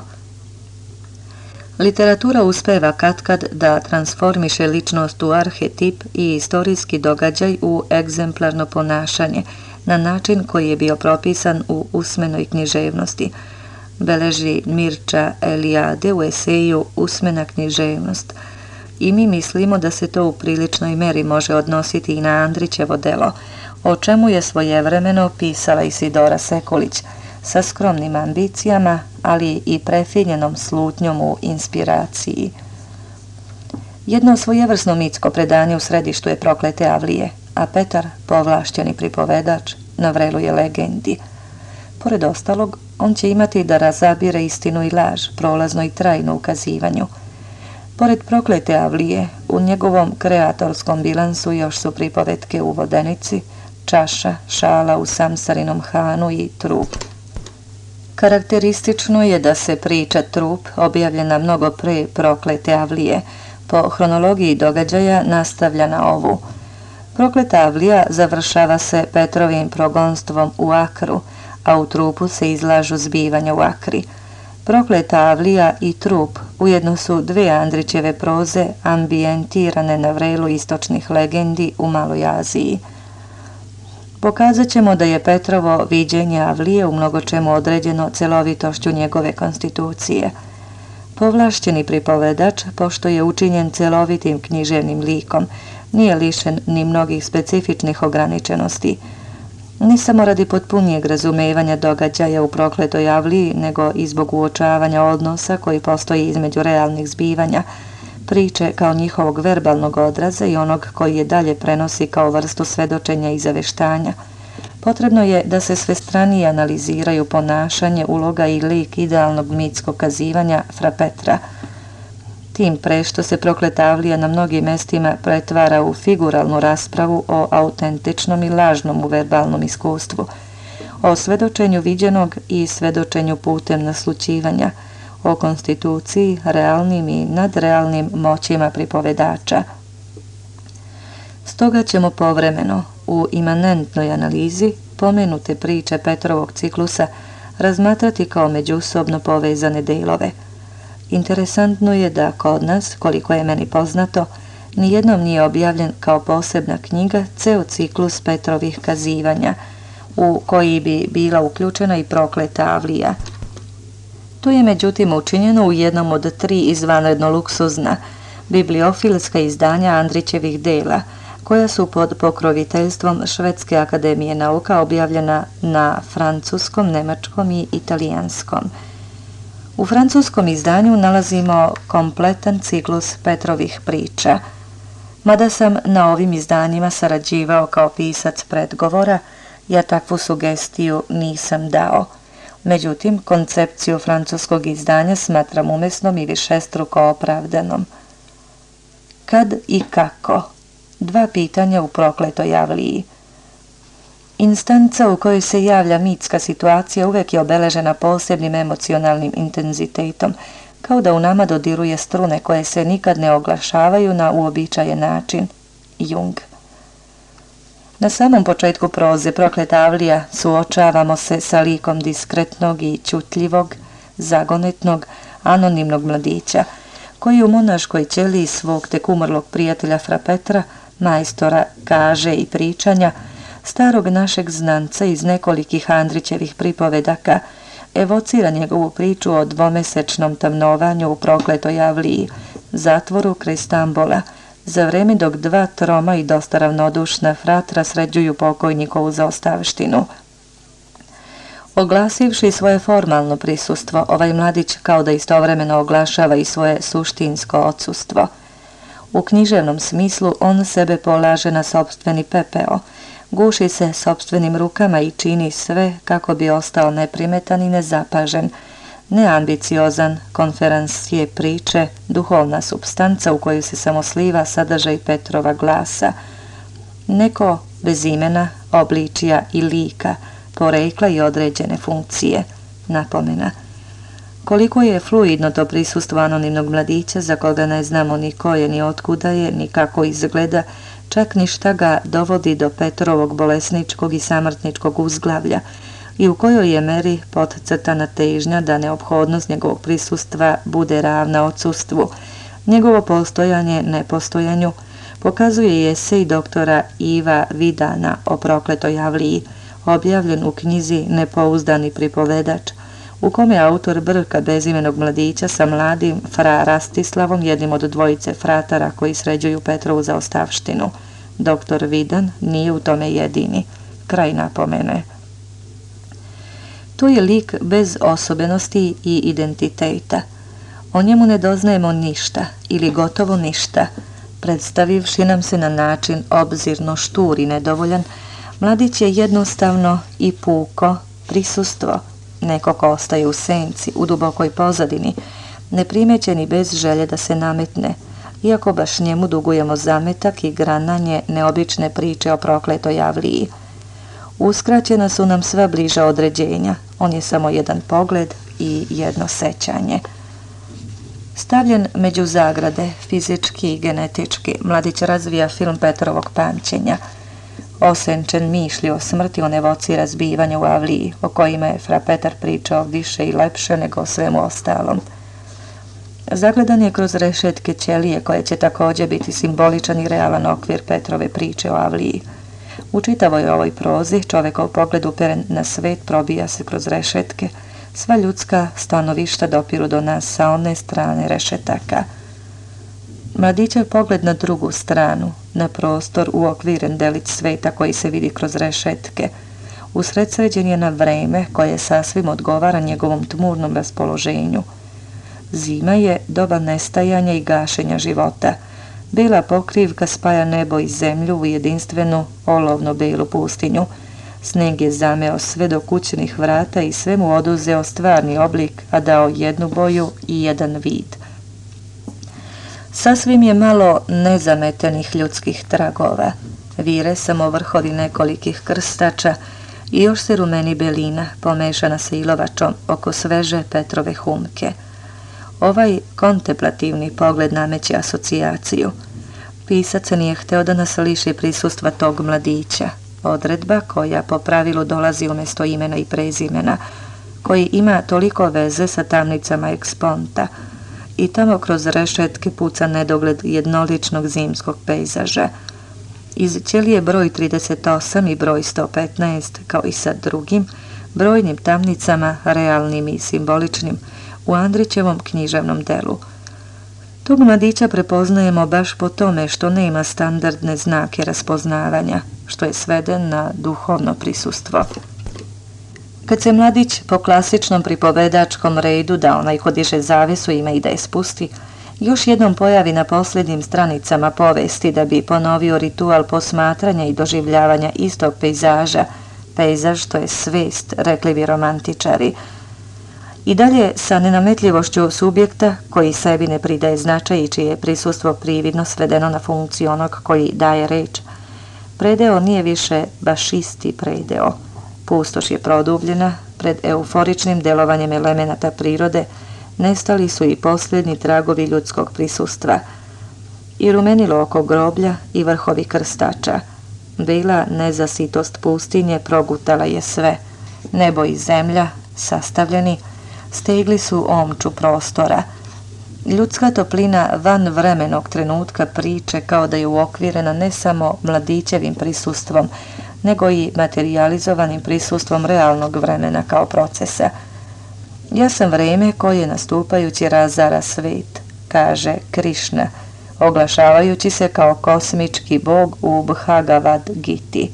Literatura uspeva katkad da transformiše ličnost u arhetip i istorijski događaj u egzemplarno ponašanje, na način koji je bio propisan u usmenoj književnosti, beleži Mirča Eliade u eseju Usmena književnost, i mi mislimo da se to u priličnoj meri može odnositi i na Andrićevo delo, o čemu je svojevremeno pisala Isidora Sekulić, sa skromnim ambicijama, ali i prefinjenom slutnjom u inspiraciji. Jedno svojevrsno mitsko predanje u središtu je Proklete Avlije, a Petar, povlašćeni pripovedač, navreluje legendi. Pored ostalog, on će imati da razabire istinu i laž, prolazno i trajno ukazivanju. Pored Proklete Avlije, u njegovom kreatorskom bilansu još su pripovetke u Vodenici, Čaša, Šala u Samsarinom Hanu i Trup. Karakteristično je da se priča Trup, objavljena mnogo pre Proklete Avlije, po hronologiji događaja nastavlja na ovu. Prokleta Avlija završava se Petrovim progonstvom u Akru, a u Trupu se izlažu zbivanja u Akri. Prokleta Avlija i Trup ujedno su dve Andrićeve proze ambijentirane na vrelu istočnih legendi u Maloj Aziji. Pokazat ćemo da je Petrovo viđenje Avlije u mnogočemu određeno celovitošću njegove konstitucije. Povlašćeni pripovedač, pošto je učinjen celovitim književnim likom, nije lišen ni mnogih specifičnih ograničenosti, ne samo radi potpunijeg razumevanja događaja u Prokletoj Avliji, nego i zbog uočavanja odnosa koji postoji između realnih zbivanja, priče kao njihovog verbalnog odraza i onog koji je dalje prenosi kao vrstu svedočenja i zaveštanja. Potrebno je da se svestranije analiziraju ponašanje, uloga i lik idealnog mitskog kazivanja fra Petra. Tim pre što se Prokleta Avlija na mnogim mestima pretvara u figuralnu raspravu o autentičnom i lažnom u verbalnom iskustvu, o svedočenju viđenog i svedočenju putem naslućivanja, o konstituciji, realnim i nadrealnim moćima pripovedača. Stoga ćemo povremeno, u imanentnoj analizi, pomenute priče Petrovog ciklusa razmatrati kao međusobno povezane delove. Interesantno je da kod nas, koliko je meni poznato, nijednom nije objavljen kao posebna knjiga ceo ciklus Petrovih kazivanja, u koji bi bila uključena i prokleta Avlija. To je međutim učinjeno u jednom od tri izvanredno luksuzna bibliofilska izdanja Andrićevih dela, koja su pod pokroviteljstvom Švedske akademije nauka objavljena na francuskom, nemačkom i italijanskom. U francuskom izdanju nalazimo kompletan ciklus Petrovih priča. Mada sam na ovim izdanjima sarađivao kao pisac predgovora, ja takvu sugestiju nisam dao. Međutim, koncepciju francuskog izdanja smatram umesnom i višestruko opravdanom. Kad i kako? Dva pitanja u prokletoj Avliji. Instanca u kojoj se javlja mitska situacija uvek je obeležena posebnim emocionalnim intenzitetom, kao da u nama dodiruje strune koje se nikad ne oglašavaju na uobičajen način. Jung. Na samom početku proze Prokleta Avlija suočavamo se sa likom diskretnog i ćutljivog, zagonetnog, anonimnog mladića, koji u monaškoj ćeliji svog tek umrlog prijatelja Fra Petra, majstora kaže i pričanja, starog našeg znanca iz nekolikih Andrićevih pripovedaka, evocira njegovu priču o dvomesečnom tamnovanju u Prokletoj Avliji, zatvoru kraj Stambola, za vreme dok dva troma i dosta ravnodušna fratra sređuju pokojnikovu zaostavštinu. Oglasivši svoje formalno prisustvo, ovaj mladić kao da istovremeno oglašava i svoje suštinsko odsustvo. U književnom smislu on sebe polaže na sopstveni pepeo, guši se sopstvenim rukama i čini sve kako bi ostao neprimetan i nezapažen, neambiciozan, konferansije priče, duhovna supstanca u koju se samo sliva sadržaj Petrova glasa. Neko bez imena, obličija i lika, porekla i određene funkcije. Napomena. Koliko je fluidno to prisustvo anonimnog mladića za koga ne znamo ni ko je, ni otkuda je, ni kako izgleda, čak ni šta ga dovodi do Petrovog bolesničkog i samrtničkog uzglavlja i u kojoj je meri podcrtana težnja da neophodnost njegovog prisustva bude ravna odsustvu. Njegovo postojanje nepostojanju pokazuje i esej doktora Iva Vidana o Prokletoj Avliji, objavljen u knjizi Nepouzdani pripovedač, u kome autor brka bezimenog mladića sa mladim fra Rastislavom, jednim od dvojice fratara koji sređuju Petrovu zaostavštinu. Doktor Vidan nije u tome jedini. Kraj napomene. Tu je lik bez osobenosti i identiteta. O njemu ne doznajemo ništa ili gotovo ništa. Predstavivši nam se na način obzirno štur i nedovoljan, mladić je jednostavno i puko prisustvo, neko ko ostaje u senci, u dubokoj pozadini, neprimećen i bez želje da se nametne, iako baš njemu dugujemo zametak i grananje neobične priče o Prokletoj Avliji. Uskraćena su nam sva bliža određenja, on je samo jedan pogled i jedno sećanje. Stavljen među zagrade, fizički i genetički, mladić razvija film Petrovog pamćenja. Osenčen mišlju o smrti, on evocira zbivanja u Avliji, o kojima je Fra Petar pričao više i lepše nego o svemu ostalom. Zagledan je kroz rešetke ćelije, koje će također biti simboličan i realan okvir Petrove priče o Avliji. U čitavoj ovoj prozi čovekov pogled uperen na svet probija se kroz rešetke, sva ljudska stanovišta dopiru do nas sa one strane rešetaka. Mladićev pogled na drugu stranu, na prostor uokviren delić sveta koji se vidi kroz rešetke, usredsređen je na vreme koje sasvim odgovara njegovom tmurnom raspoloženju. Zima je doba nestajanja i gašenja života. Bela pokrivka spaja nebo i zemlju u jedinstvenu olovno-belu pustinju. Sneg je zameo sve do kućnih vrata i sve mu oduzeo stvarni oblik, a dao jednu boju i jedan vid. Sasvim je malo nezametenih ljudskih tragova. Vire samo vrhovi nekolikih krstača i još se rumeni belina, pomešana sa ilovačom oko sveže Petrove humke. Ovaj kontemplativni pogled nameće asocijaciju. Pisac nije hteo da nas liši prisustva tog mladića. odredba koja po pravilu dolazi umjesto imena i prezimena, koji ima toliko veze sa tamnicama eksponta i tamo kroz rešetke puca nedogled jednoličnog zimskog pejzaža. Iz ćelije broj trideset osam i broj sto petnaest, kao i sa drugim, brojnim tamnicama, realnim i simboličnim, u Andrićevom književnom delu. Tog mladića prepoznajemo baš po tome što nema standardne znake raspoznavanja, što je sveden na duhovno prisustvo. Kad se mladić po klasičnom pripovedačkom redu, da onaj ko diže zavesu ima i da je spusti, još jednom pojavi na posljednjim stranicama povesti da bi ponovio ritual posmatranja i doživljavanja istog pejzaža, pejzaž to je svest, rekli bi romantičari, i dalje sa nenametljivošću subjekta koji sebi ne pridaje značaj i čije je prisustvo prividno svedeno na funkciju onog koji daje reč. Predeo nije više baš isti predeo. Pustoš je produbljena, pred euforičnim delovanjem elemenata prirode nestali su i posljednji tragovi ljudskog prisustva. I rumenilo oko groblja i vrhovi krstača. Bila nezasitost pustinje progutala je sve. Nebo i zemlja, sastavljeni, stegli su omču prostora. Ljudska toplina van vremenog trenutka priče kao da je uokvirena ne samo mladićevim prisustvom, nego i materializovanim prisustvom realnog vremena kao procesa. Ja sam vreme koje nastupajući razara svet, kaže Krišna, oglašavajući se kao kosmički bog u Bhagavad Giti.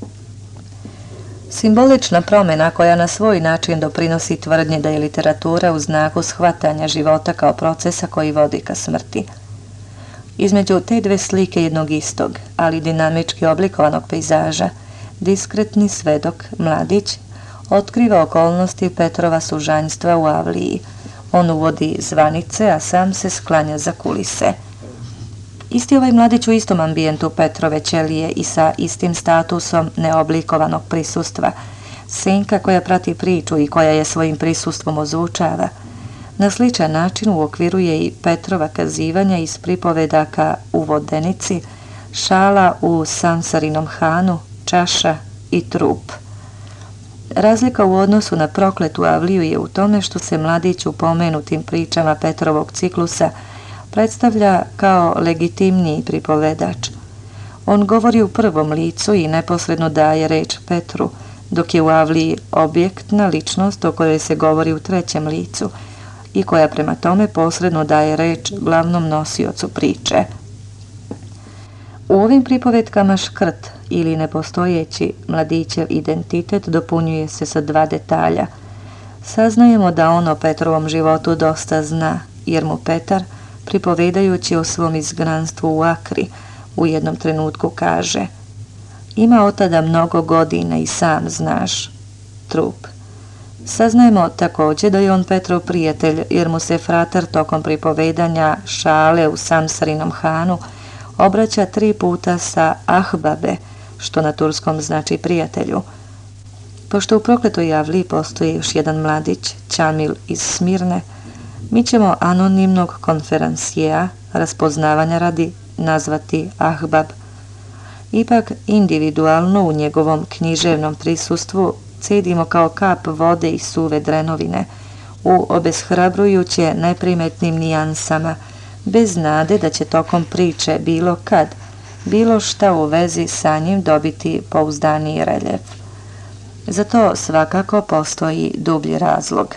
Simbolična promjena koja na svoj način doprinosi tvrdnji da je literatura u znaku shvatanja života kao procesa koji vodi ka smrti. Između te dve slike jednog istog, ali dinamički oblikovanog pejzaža, diskretni svedok, mladić, otkriva okolnosti Petrova sužanjstva u Avliji. On uvodi zvanice, a sam se sklanja za kulise. Isti ovaj mladić u istom ambijentu Petrove ćelije i sa istim statusom neoblikovanog prisustva, senka koja prati priču i koja je svojim prisustvom ozvučava, na sličan način uokviruje i Petrova kazivanja iz pripovedaka u Vodenici, šala u Sansarinom Hanu, čaša i trup. Razlika u odnosu na prokletu Avliju je u tome što se mladić u pomenutim pričama Petrovog ciklusa predstavlja kao legitimniji pripovedač. On govori u prvom licu i neposredno daje reč Petru, dok je u Avliji objektna ličnost o kojoj se govori u trećem licu i koja prema tome posredno daje reč glavnom nosiocu priče. U ovim pripovetkama škrt ili nepostojeći mladićev identitet dopunjuje se sa dva detalja. Saznajemo da on o Petrovom životu dosta zna, jer mu Petar, pripovedajući o svom izgnanstvu u Akri, u jednom trenutku kaže: ima od tada mnogo godina i sam znaš. Trup. Saznajemo također da je on Petrov prijatelj, jer mu se fratar tokom pripovedanja šale u Samsarinom Hanu obraća tri puta sa Ahbabe, što na turskom znači prijatelju. Pošto u prokletoj Avliji postoji još jedan mladić, Čamil iz Smirne, mi ćemo anonimnog konferansijea, raspoznavanja radi, nazvati Ahbab. Ipak individualno u njegovom književnom prisustvu cedimo kao kap vode i suve drenovine, u obeshrabrujuće neprimetnim nijansama, bez nade da će tokom priče bilo kad, bilo šta u vezi sa njim dobiti pouzdaniji reljef. Zato svakako postoji dublji razlog.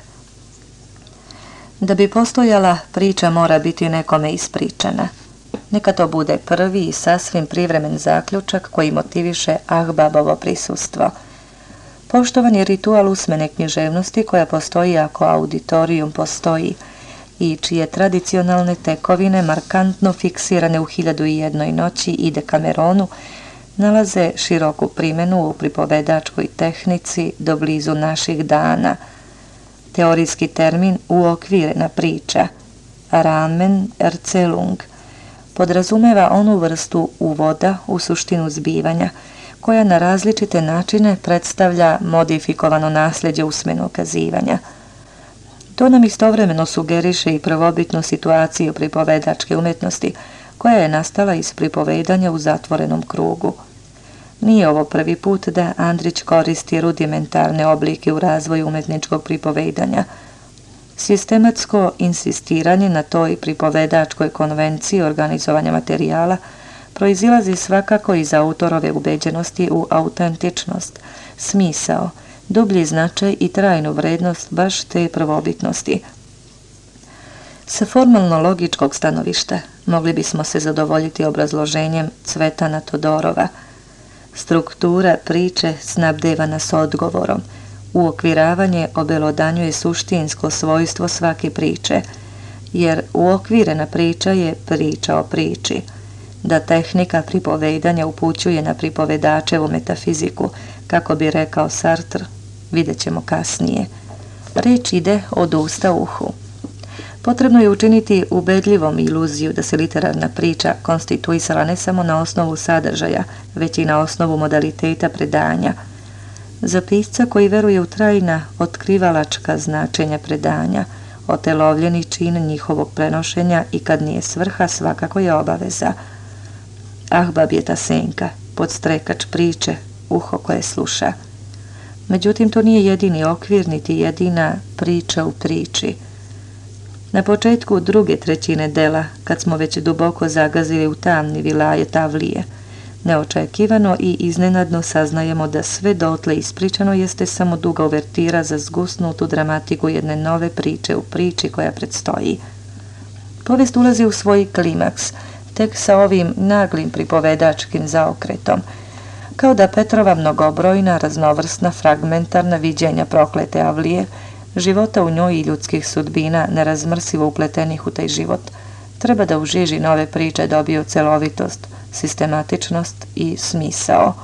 Da bi postojala, priča mora biti nekome ispričana. Neka to bude prvi i sasvim privremen zaključak koji motiviše Ahbabovo prisustvo. Poštovan je ritual usmene književnosti koja postoji ako auditorijum postoji i čije tradicionalne tekovine markantno fiksirane u Hiljadu i jednoj noći i Dekameronu nalaze široku primjenu u pripovedačkoj tehnici do blizu naših dana. Teorijski termin uokvirena priča, Ramen Erzählung, podrazumeva onu vrstu uvoda u suštinu zbivanja, koja na različite načine predstavlja modifikovano nasljeđe usmenog kazivanja. To nam istovremeno sugeriše i prvobitnu situaciju pripovedačke umjetnosti, koja je nastala iz pripovedanja u zatvorenom krugu. Nije ovo prvi put da Andrić koristi rudimentarne oblike u razvoju umetničkog pripovedanja. Sistematsko insistiranje na toj pripovedačkoj konvenciji organizovanja materijala proizilazi svakako iz autorove ubeđenosti u autentičnost, smisao, dublji značaj i trajnu vrednost baš te prvobitnosti. Sa formalno-logičkog stanovišta mogli bismo se zadovoljiti obrazloženjem Cvetana Todorova. Struktura priče snabdeva nas odgovorom. Uokviravanje obelodanjuje suštinsko svojstvo svake priče, jer uokvirena priča je priča o priči. Da tehnika pripovedanja upućuje na pripovedačevu metafiziku, kako bi rekao Sartre, vidjet ćemo kasnije. Reč ide od usta uhu. Potrebno je učiniti ubedljivom iluziju da se literarna priča konstituisala ne samo na osnovu sadržaja, već i na osnovu modaliteta predanja. Za pisca koji veruje u trajna otkrivalačka značenja predanja, otelovljeni čin njihovog prenošenja i kad nije svrha, svakako je obaveza. Ahbab je ta senka, podstrekač priče, uho koje sluša. Međutim, to nije jedini okvir, niti jedina priča u priči. Na početku druge trećine dela, kad smo već duboko zagazili u tamni vilajet Avlije, neočekivano i iznenadno saznajemo da sve dotle ispričano jeste samo duga uvertira za zgusnutu dramatiku jedne nove priče u priči koja predstoji. Povijest ulazi u svoj klimaks, tek sa ovim naglim pripovedačkim zaokretom, kao da Petrova mnogobrojna, raznovrsna, fragmentarna viđenja proklete Avlije, života u njoj i ljudskih sudbina nerazmrsivo upletenih u taj život, treba da u žiži nove priče dobiju celovitost, sistematičnost i smisao.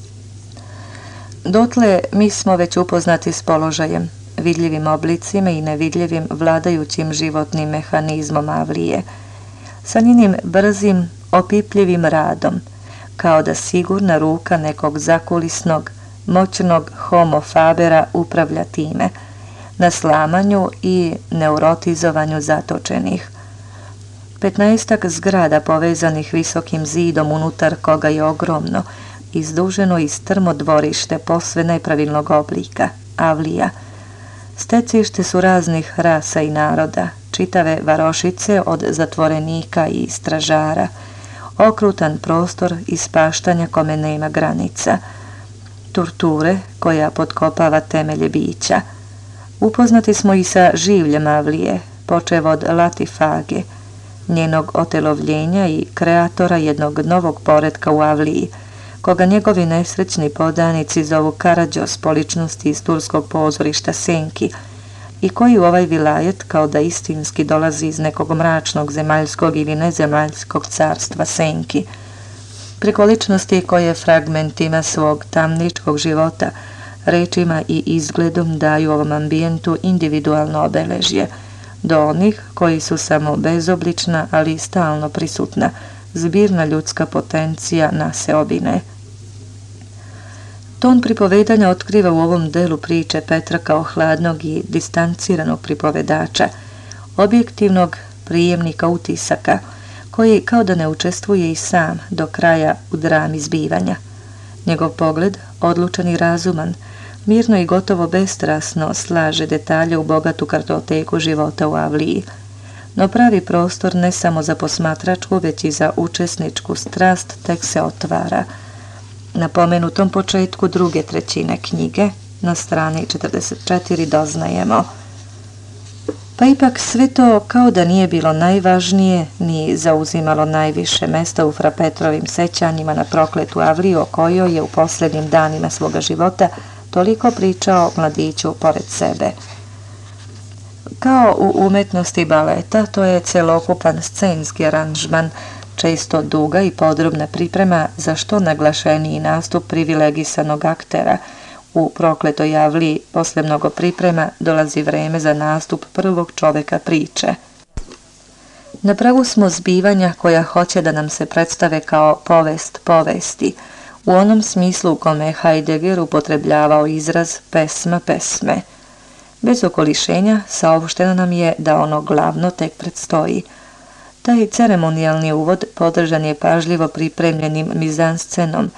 Dotle mi smo već upoznati s položajem, vidljivim oblicima i nevidljivim vladajućim životnim mehanizmom Avlije, sa njenim brzim, opipljivim radom, kao da sigurna ruka nekog zakulisnog, moćnog homo fabera upravlja time, na slamanju i neurotizovanju zatočenih. Petnaestak zgrada povezanih visokim zidom unutar koga je ogromno, izduženo i strmo dvorište posve nepravilnog oblika, Avlija. Stecište su raznih rasa i naroda, čitave varošice od zatvorenika i stražara, okrutan prostor ispaštanja kome nema granica, torture koja potkopava temelje bića. Upoznati smo i sa življem Avlije, počev od Latifage, njenog otelovljenja i kreatora jednog novog poretka u Avliji, koga njegovi nesrećni podanici zovu Karađos po ličnosti iz turskog pozorišta Senki, i koji u ovaj vilajet kao da istinski dolazi iz nekog mračnog zemaljskog ili nezemaljskog carstva Senki. Preko ličnosti koje fragmentima svog tamničkog života, rečima i izgledom daju ovom ambijentu individualno obeležje, do onih koji su samo bezoblična, ali stalno prisutna, zbirna ljudska potencija naseobine. Ton pripovedanja otkriva u ovom delu priče Petra kao hladnog i distanciranog pripovedača, objektivnog prijemnika utisaka, koji kao da ne učestvuje i sam do kraja u drami zbivanja. Njegov pogled, odlučan i razuman, mirno i gotovo bestrasno slaže detalje u bogatu kartoteku života u Avliji, no pravi prostor ne samo za posmatračku, već i za učesničku strast tek se otvara. Na pomenutom početku druge trećine knjige, na strani četrdeset četiri, doznajemo: pa ipak sve to kao da nije bilo najvažnije, ni zauzimalo najviše mesta u fra Petrovim sećanjima na prokletu Avliju, o kojoj je u posljednjim danima svoga života toliko pričao mladiću pored sebe. Kao u umetnosti baleta, to je celokupan scenski aranžman, često duga i podrobna priprema za što naglašeniji nastup privilegisanog aktera. U prokletoj Avliji, posle mnogo priprema, dolazi vreme za nastup prvog čoveka priče. Na pragu smo zbivanja koja hoće da nam se predstave kao povest povesti, u onom smislu u kome Heidegger upotrebljavao izraz pesma pesme. Bez okolišenja saopšteno nam je da ono glavno tek predstoji. Taj ceremonijalni uvod podržan je pažljivo pripremljenim mizanscenom,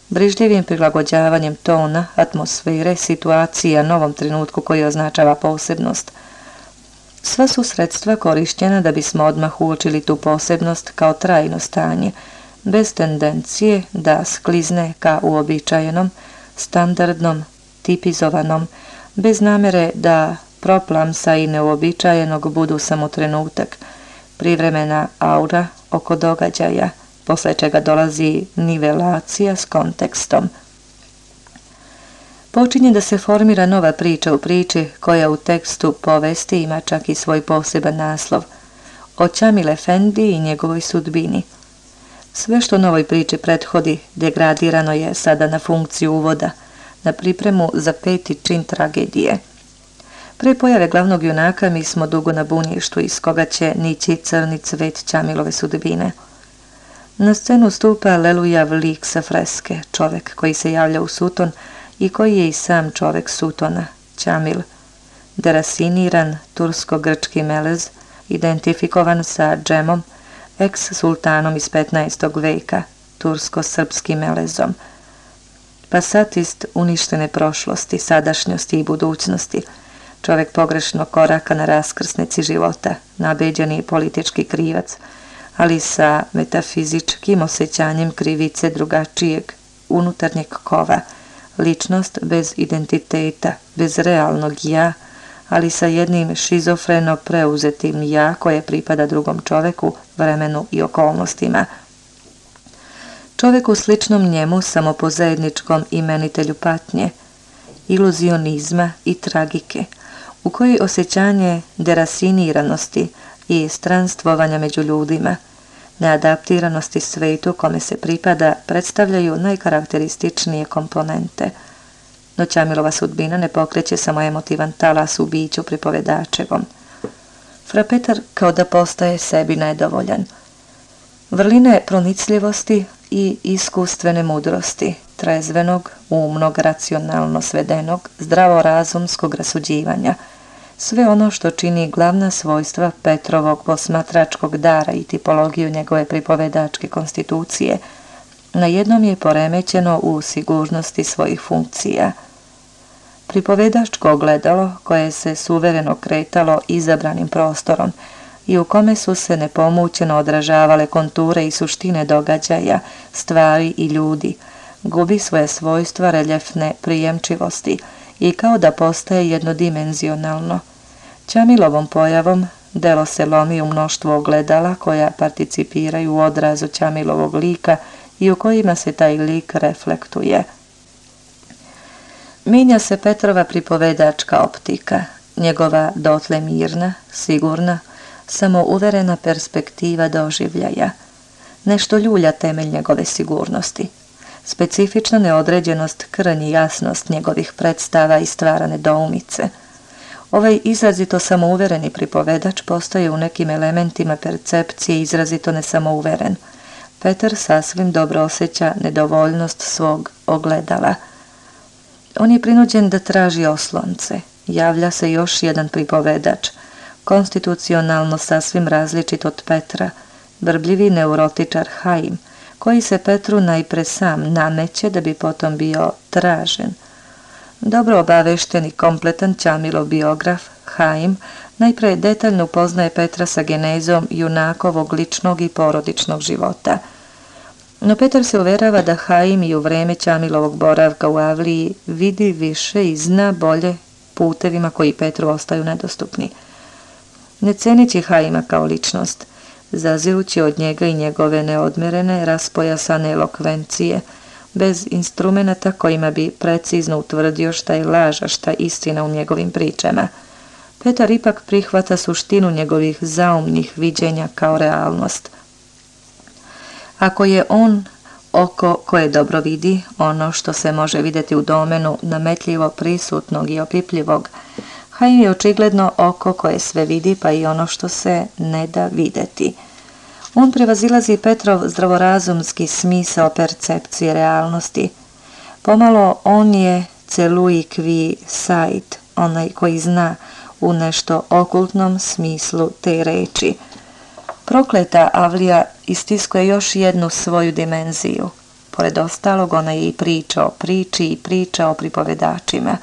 brižljivim prilagođavanjem tona, atmosfere, situacija novom trenutku koji označava posebnost. Sva su sredstva korišćena da bismo odmah uočili tu posebnost kao trajno stanje, bez tendencije da sklizne ka uobičajenom, standardnom, tipizovanom, bez namere da proplamsa i neuobičajenog budu samo trenutak, privremena aura oko događaja, posle čega dolazi nivelacija s kontekstom. Počinje da se formira nova priča u priči koja u tekstu povesti ima čak i svoj poseban naslov, o Čamil Efendi i njegovoj sudbini. Sve što novoj priči prethodi degradirano je sada na funkciju uvoda, na pripremu za peti čin tragedije. Pre pojave glavnog junaka mi smo dugo na bunjištu iz koga će nići crni cvet Čamilove sudbine. Na scenu stupa Lelujav lik sa freske, čovek koji se javlja u Suton i koji je i sam čovek Sutona, Čamil, derasiniran tursko-grčki melez, identifikovan sa džemom, eks-sultanom iz petnaestog veka, tursko-srpskim melezom, pasatist uništene prošlosti, sadašnjosti i budućnosti, čovek pogrešnog koraka na raskrsnici života, nabeđeni politički krivac, ali sa metafizičkim osjećanjem krivice drugačijeg, unutarnjeg kova, ličnost bez identiteta, bez realnog ja, ali sa jednim šizofreno preuzetim ja koje pripada drugom čoveku, vremenu i okolnostima. Čovek u sličnom njemu samo po zajedničkom imenitelju patnje, iluzionizma i tragike, u kojoj osjećanje derasiniranosti i stranstvovanja među ljudima, neadaptiranosti svetu kome se pripada, predstavljaju najkarakterističnije komponente. No Čamilova sudbina ne pokreće samo emotivan talas u biću pripovedačevom. Fra Petar kao da postaje sebi nedovoljan. Vrline pronicljivosti i iskustvene mudrosti, trezvenog, umnog, racionalno svedenog, zdravorazumskog rasuđivanja, sve ono što čini glavna svojstva Petrovog posmatračkog dara i tipologiju njegove pripovedačke konstitucije, na jednom je poremećeno u sigurnosti svojih funkcija. Pripovedačko ogledalo koje se suvereno kretalo izabranim prostorom i u kome su se nepomućeno odražavale konture i suštine događaja, stvari i ljudi, gubi svoje svojstva reljefne prijemčivosti i kao da postaje jednodimenzionalno. Čamilovom pojavom delo se lomi u mnoštvo ogledala koja participiraju u odrazu Čamilovog lika i u kojima se taj lik reflektuje. Minja se Petrova pripovedačka optika, njegova dotle mirna, sigurna, samouverena perspektiva doživljaja. Nešto ljulja temelj njegove sigurnosti. Specifična neodređenost krnji jasnost njegovih predstava i stvara nedoumice. Ovaj izrazito samouvereni pripovedač postaje u nekim elementima percepcije izrazito nesamouveren. Petar sasvim dobro osjeća nedovoljnost svog ogledala. On je prinuđen da traži oslonce. Javlja se još jedan pripovedač, konstitucionalno sasvim različit od Petra, brbljivi neurotičar Haim, koji se Petru najpre sam nameće da bi potom bio tražen. Dobro obavešten i kompletan Čamilov biograf, Haim, najpre detaljno upoznaje Petra sa genezom junakovog ličnog i porodičnog života. No Petar se uverava da Haim i u vreme Čamilovog boravka u Avliji vidi više i zna bolje putevima koji Petru ostaju nedostupni. Ne cenići Haima kao ličnost, zazirući od njega i njegove neodmerene, raspojasane elokvencije, bez instrumenata kojima bi precizno utvrdio šta je laž, a šta istina u njegovim pričama, Petar ipak prihvata suštinu njegovih zaumnih viđenja kao realnost. Ako je on oko koje dobro vidi, ono što se može vidjeti u domenu nametljivo prisutnog i opipljivog, Haim je očigledno oko koje sve vidi, pa i ono što se ne da vidjeti. On prevazilazi Petrov zdravorazumski smisao percepcije realnosti. Pomalo on je celui qui sait, onaj koji zna u nešto okultnom smislu te reči. Prokleta Avlija istiskuje još jednu svoju dimenziju, Pored ostalog, ona je i priča o priči i priča o pripovedačima.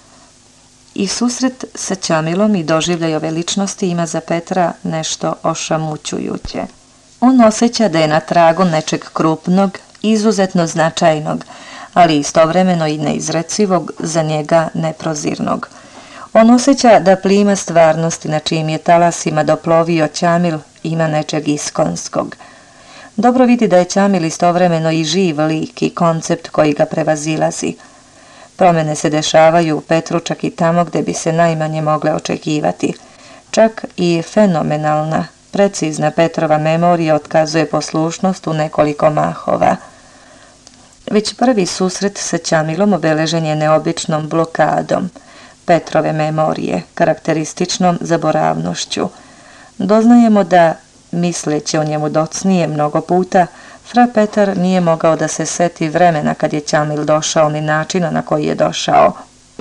I susret sa Ćamilom i doživljaj ove ličnosti ima za Petra nešto ošamućujuće. On osjeća da je na tragu nečeg krupnog, izuzetno značajnog, ali istovremeno i neizrecivog, za njega neprozirnog. On osjeća da plima stvarnosti na čijim je talasima doplovio Ćamil ima nečeg iskonskog. Dobro vidi da je Ćamil istovremeno i živ lik i koncept koji ga prevazilazi. Promjene se dešavaju u Petru čak i tamo gdje bi se najmanje mogle očekivati. Čak i fenomenalna, precizna Petrova memorija otkazuje poslušnost u nekoliko mahova. Već prvi susret sa Ćamilom obeležen je neobičnom blokadom Petrove memorije, karakterističnom zaboravnošću. Doznajemo da, misleći o njemu docnije mnogo puta, fra Petar nije mogao da se seti vremena kad je Ćamil došao ni načina na koji je došao.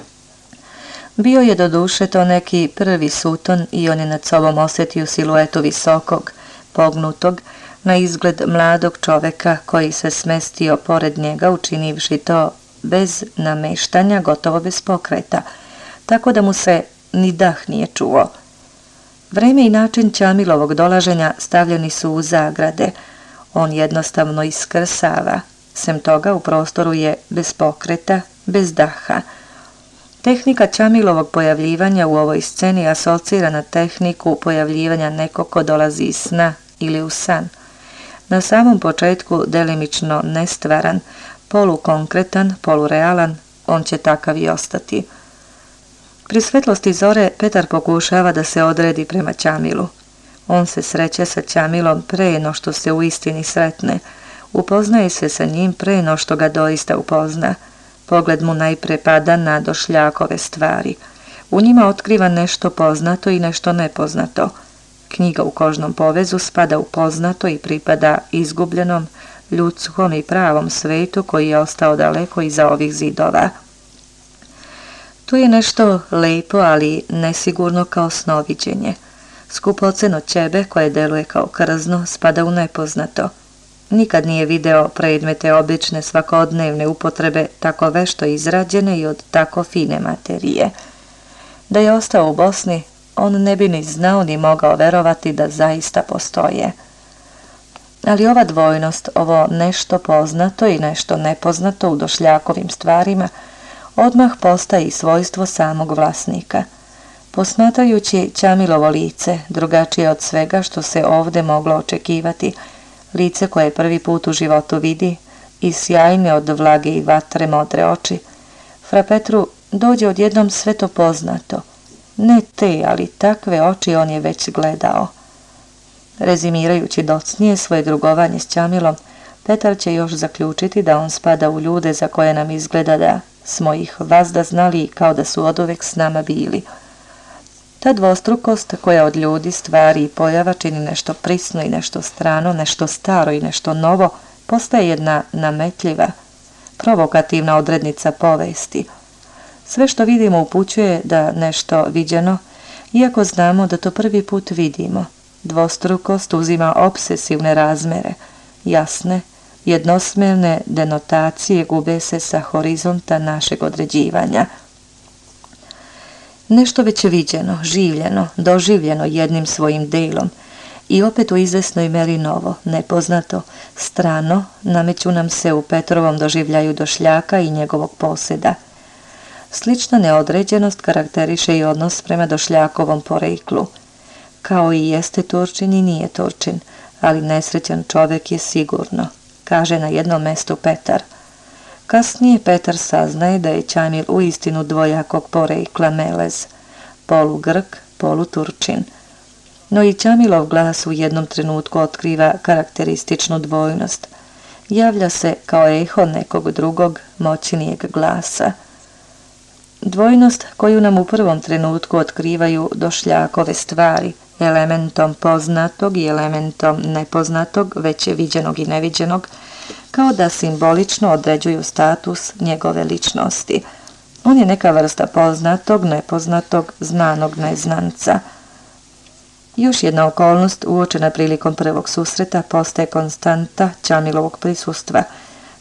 Bio je doduše to neki prvi suton i on je nad sobom osjetio siluetu visokog, pognutog, na izgled mladog čoveka koji se smestio pored njega učinivši to bez nameštanja, gotovo bez pokreta, tako da mu se ni dah nije čuo. Vreme i način Ćamilovog dolaženja stavljeni su u zagrade. On jednostavno iskrsava. Sem toga u prostoru je bez pokreta, bez daha. Tehnika Ćamilovog pojavljivanja u ovoj sceni asocira na tehniku pojavljivanja nekog ko dolazi iz sna ili u san. Na samom početku delimično nestvaran, polukonkretan, polurealan, on će takav i ostati. Pri svetlosti zore Petar pokušava da se odredi prema Ćamilu. On se sreće sa Ćamilom pre no što se u istini sretne. Upoznaje se sa njim pre no što ga doista upozna. Pogled mu najpre pada na došljakove stvari. U njima otkriva nešto poznato i nešto nepoznato. Knjiga u kožnom povezu spada u poznato i pripada izgubljenom, ljudskom i pravom svetu koji je ostao daleko iza ovih zidova. Tu je nešto lepo, ali nesigurno kao snoviđenje. Skupoceno ćebe koje deluje kao krzno spada u nepoznato. Nikad nije video predmete obične svakodnevne upotrebe tako vešto izrađene i od tako fine materije. Da je ostao u Bosni, on ne bi ni znao ni mogao verovati da zaista postoje. Ali ova dvojnost, ovo nešto poznato i nešto nepoznato u došljakovim stvarima, odmah postaje i svojstvo samog vlasnika. Posmatrajući Ćamilovo lice, drugačije od svega što se ovdje moglo očekivati, lice koje prvi put u životu vidi i sjajne od vlage i vatre modre oči, fra Petru dođe odjednom sve to poznato. Ne te, ali takve oči on je već gledao. Rezimirajući docnije svoje drugovanje s Ćamilom, Petar će još zaključiti da on spada u ljude za koje nam izgleda da smo ih vazda znali kao da su oduvek s nama bili. Ta dvostrukost koja od ljudi, stvari i pojava čini nešto prisno i nešto strano, nešto staro i nešto novo, postaje jedna nametljiva, provokativna odrednica povesti. Sve što vidimo upućuje da nešto viđeno, iako znamo da to prvi put vidimo. Dvostrukost uzima obsesivne razmere, jasne, jednosmerne denotacije gube se sa horizonta našeg određivanja. Nešto već viđeno, življeno, doživljeno jednim svojim delom i opet u izvesnoj meri novo, nepoznato, strano, nameću nam se u Petrovom doživljaju došljaka i njegovog poseda. Slična neodređenost karakteriše i odnos prema došljakovom poreklu. Kao i jeste Turčin i nije Turčin, ali nesrećan čovjek je sigurno, kaže na jednom mestu Petar. Kasnije Petar saznaje da je Ćamil uistinu dvojakog porekla melez, polu Grk, polu Turčin. No i Ćamilov glas u jednom trenutku otkriva karakterističnu dvojnost. Javlja se kao eho nekog drugog, moćnijeg glasa. Dvojnost koju nam u prvom trenutku otkrivaju došljakove stvari, elementom poznatog i elementom nepoznatog, već je viđenog i neviđenog, kao da simbolično određuju status njegove ličnosti. On je neka vrsta poznatog, nepoznatog, znanog neznanca. Još jedna okolnost uočena prilikom prvog susreta postaje konstanta Ćamilovog prisustva.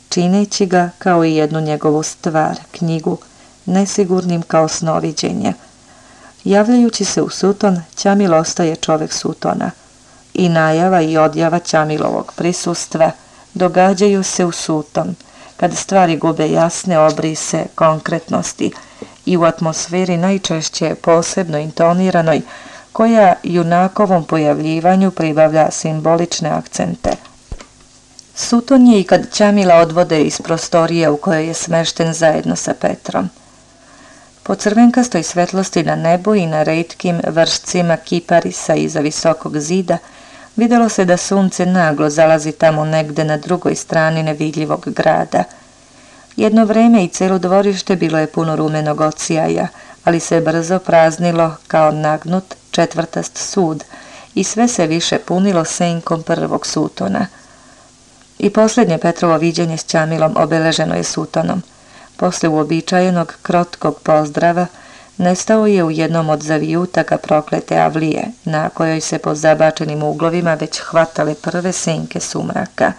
čineći ga kao i jednu njegovu stvar, knjigu, nesigurnim kao snoviđenje. Javljajući se u Sutton, Ćamil ostaje čovjek Suttona. I najava i odjava Ćamilovog prisustva događaju se u Sutton, kad stvari gube jasne obrise konkretnosti i u atmosferi najčešće posebno intoniranoj, koja junakovom pojavljivanju pribavlja simbolične akcente. Sutton je i kad Ćamila odvode iz prostorije u kojoj je smešten zajedno sa Petrom. Po crvenkastoj svetlosti na nebu i na retkim vršcima kiparisa iza visokog zida vidjelo se da sunce naglo zalazi tamo negde na drugoj strani nevidljivog grada. Jedno vreme i celo dvorište bilo je puno rumenog odsjaja, ali se brzo praznilo kao nagnut četvrtast sud i sve se više punilo senkom prvog Suttona. I posljednje Petrovo viđenje s Ćamilom obeleženo je Suttonom. Posle uobičajenog krotkog pozdrava nestao je u jednom od zavijutaka proklete avlije, na kojoj se po zabačenim uglovima već hvatale prve senke sumraka.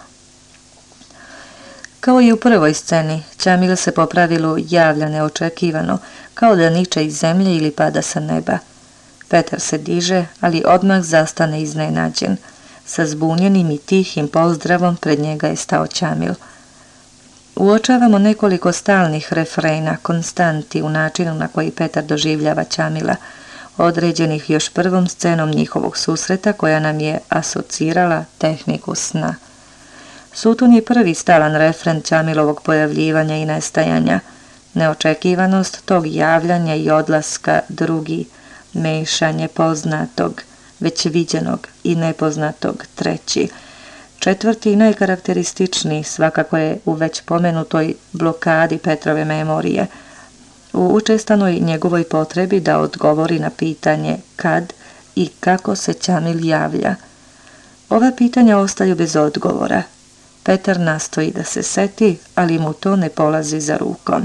Kao i u prvoj sceni, Ćamil se po pravilu javlja neočekivano, kao da niče iz zemlje ili pada sa neba. Petar se diže, ali odmah zastane iznenađen. Sa zbunjenim i tihim pozdravom pred njega je stao Ćamil. Uočavamo nekoliko stalnih refrena, konstanti u načinu na koji Petar doživljava Ćamila, određenih još prvom scenom njihovog susreta koja nam je asocirala tehniku sna. Sutton je prvi stalan refren Ćamilovog pojavljivanja i nestajanja, neočekivanost tog javljanja i odlaska drugi, mešanje poznatog, već viđenog i nepoznatog treći. Četvrti i najkarakterističniji svakako je u već pomenutoj blokadi Petrove memorije, u učestanoj njegovoj potrebi da odgovori na pitanje kad i kako se Ćamil javlja. Ova pitanja ostaju bez odgovora. Petar nastoji da se seti, ali mu to ne polazi za rukom.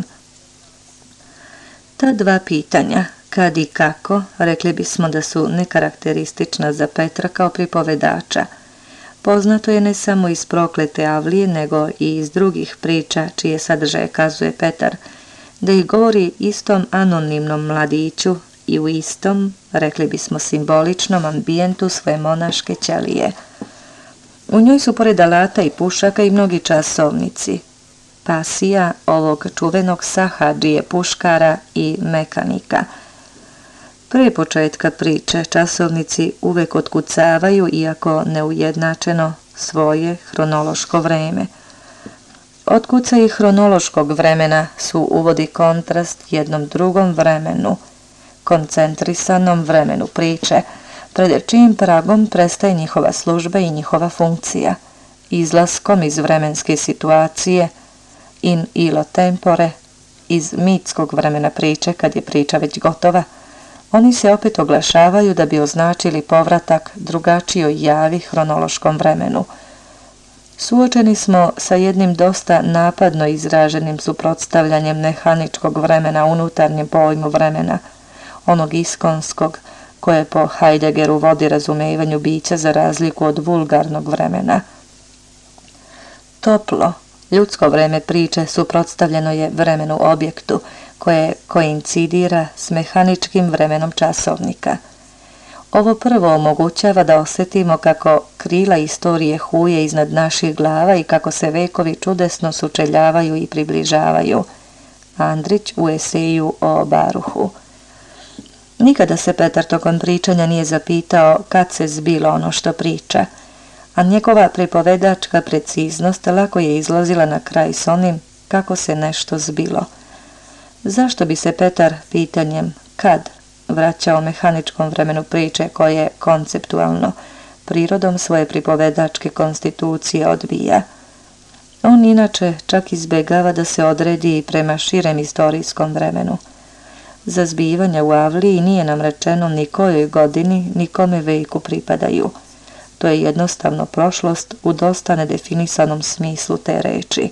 Ta dva pitanja, kad i kako, rekli bismo da su nekarakteristična za Petra kao pripovedača. Poznato je ne samo iz proklete avlije, nego i iz drugih priča čije sadržaje kazuje Petar, da ih govori istom anonimnom mladiću i u istom, rekli bismo simboličnom ambijentu svoje monaške ćelije. U njoj su pored alata i pušaka i mnogi časovnici, pasija ovog čuvenog sahadžije puškara i mekanika. Pre početka priče časovnici uvek otkucavaju, iako neujednačeno, svoje hronološko vreme. Otkucaji hronološkog vremena su uvodi kontrast jednom drugom vremenu, koncentrisanom vremenu priče, pred čijim pragom prestaje njihova služba i njihova funkcija, izlaskom iz vremenske situacije, in illo tempore, iz mitskog vremena priče kad je priča već gotova. Oni se opet oglašavaju da bi označili povratak drugačijoj javi hronološkom vremenu. Suočeni smo sa jednim dosta napadno izraženim suprotstavljanjem mehaničkog vremena unutarnjem pojmu vremena, onog iskonskog, koje po Heideggeru vodi razumevanju bića za razliku od vulgarnog vremena. Toplo, ljudsko vreme priče suprotstavljeno je vremenu objektu, koje koincidira s mehaničkim vremenom časovnika. Ovo prvo omogućava da osjetimo kako krila istorije huje iznad naših glava i kako se vekovi čudesno sučeljavaju i približavaju. Andrić u eseju o Baruhu. Nikada se Petar tokom pričanja nije zapitao kad se zbilo ono što priča, a njegova pripovedačka preciznost lako je izlazila na kraj s onim kako se nešto zbilo. Zašto bi se Petar pitanjem kad vraćao mehaničkom vremenu priče koje konceptualno, prirodom svoje pripovedačke konstitucije odbija? On inače čak izbegava da se odredi prema širem istorijskom vremenu. Za zbivanja u avliji nije nam rečeno ni kojoj godini, ni kome veku pripadaju. To je jednostavno prošlost u dosta nedefinisanom smislu te reči.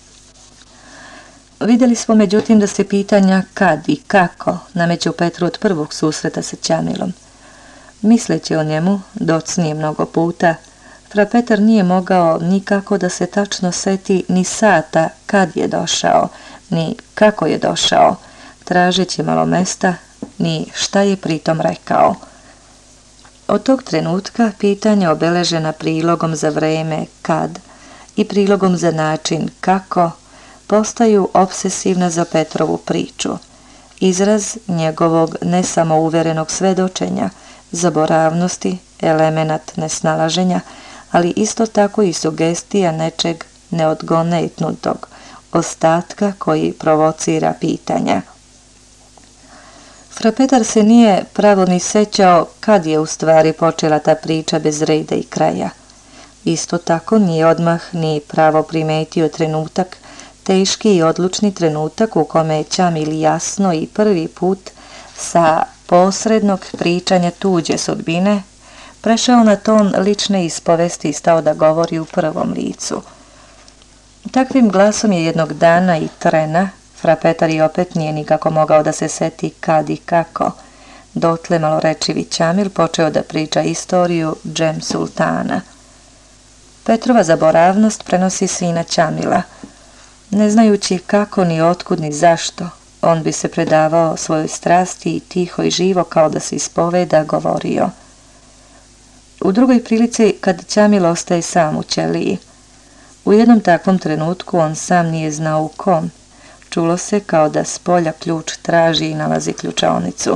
Vidjeli smo međutim da se pitanja kad i kako nameću Petru od prvog susreta sa Ćamilom. Misleći o njemu, docnije mnogo puta, Fra Petar nije mogao nikako da se tačno seti ni sata kad je došao, ni kako je došao, tražeći malo mesta, ni šta je pritom rekao. Od tog trenutka pitanja obeležena prilogom za vreme kad i prilogom za način kako postaju obsesivna za Petrovu priču, izraz njegovog ne samo uverenog svedočenja, zaboravnosti, elemenat nesnalaženja, ali isto tako i sugestija nečeg neodgonetnutog, ostatka koji provocira pitanja. Fra Petar se nije pravo ni sećao kad je u stvari počela ta priča bez reda i kraja. Isto tako nije odmah ni pravo primetio trenutak, teški i odlučni trenutak u kome je Ćamil jasno i prvi put sa posrednog pričanja tuđe sudbine prešao na ton lične ispovesti i stao da govori u prvom licu. Takvim glasom je jednog dana i trena, Fra Petar i opet nije nikako mogao da se seti kad i kako, dotle malorečivi Ćamil počeo da priča istoriju Džem Sultana. Petrova zaboravnost prenosi sina Ćamila. Ne znajući kako ni otkud ni zašto, on bi se predavao svojoj strasti i tiho i živo kao da se ispoveda govorio. U drugoj prilici kad Ćamil ostaje sam u ćeliji. U jednom takvom trenutku on sam nije znao u kom. Čulo se kao da s polja ključ traži i nalazi ključaonicu.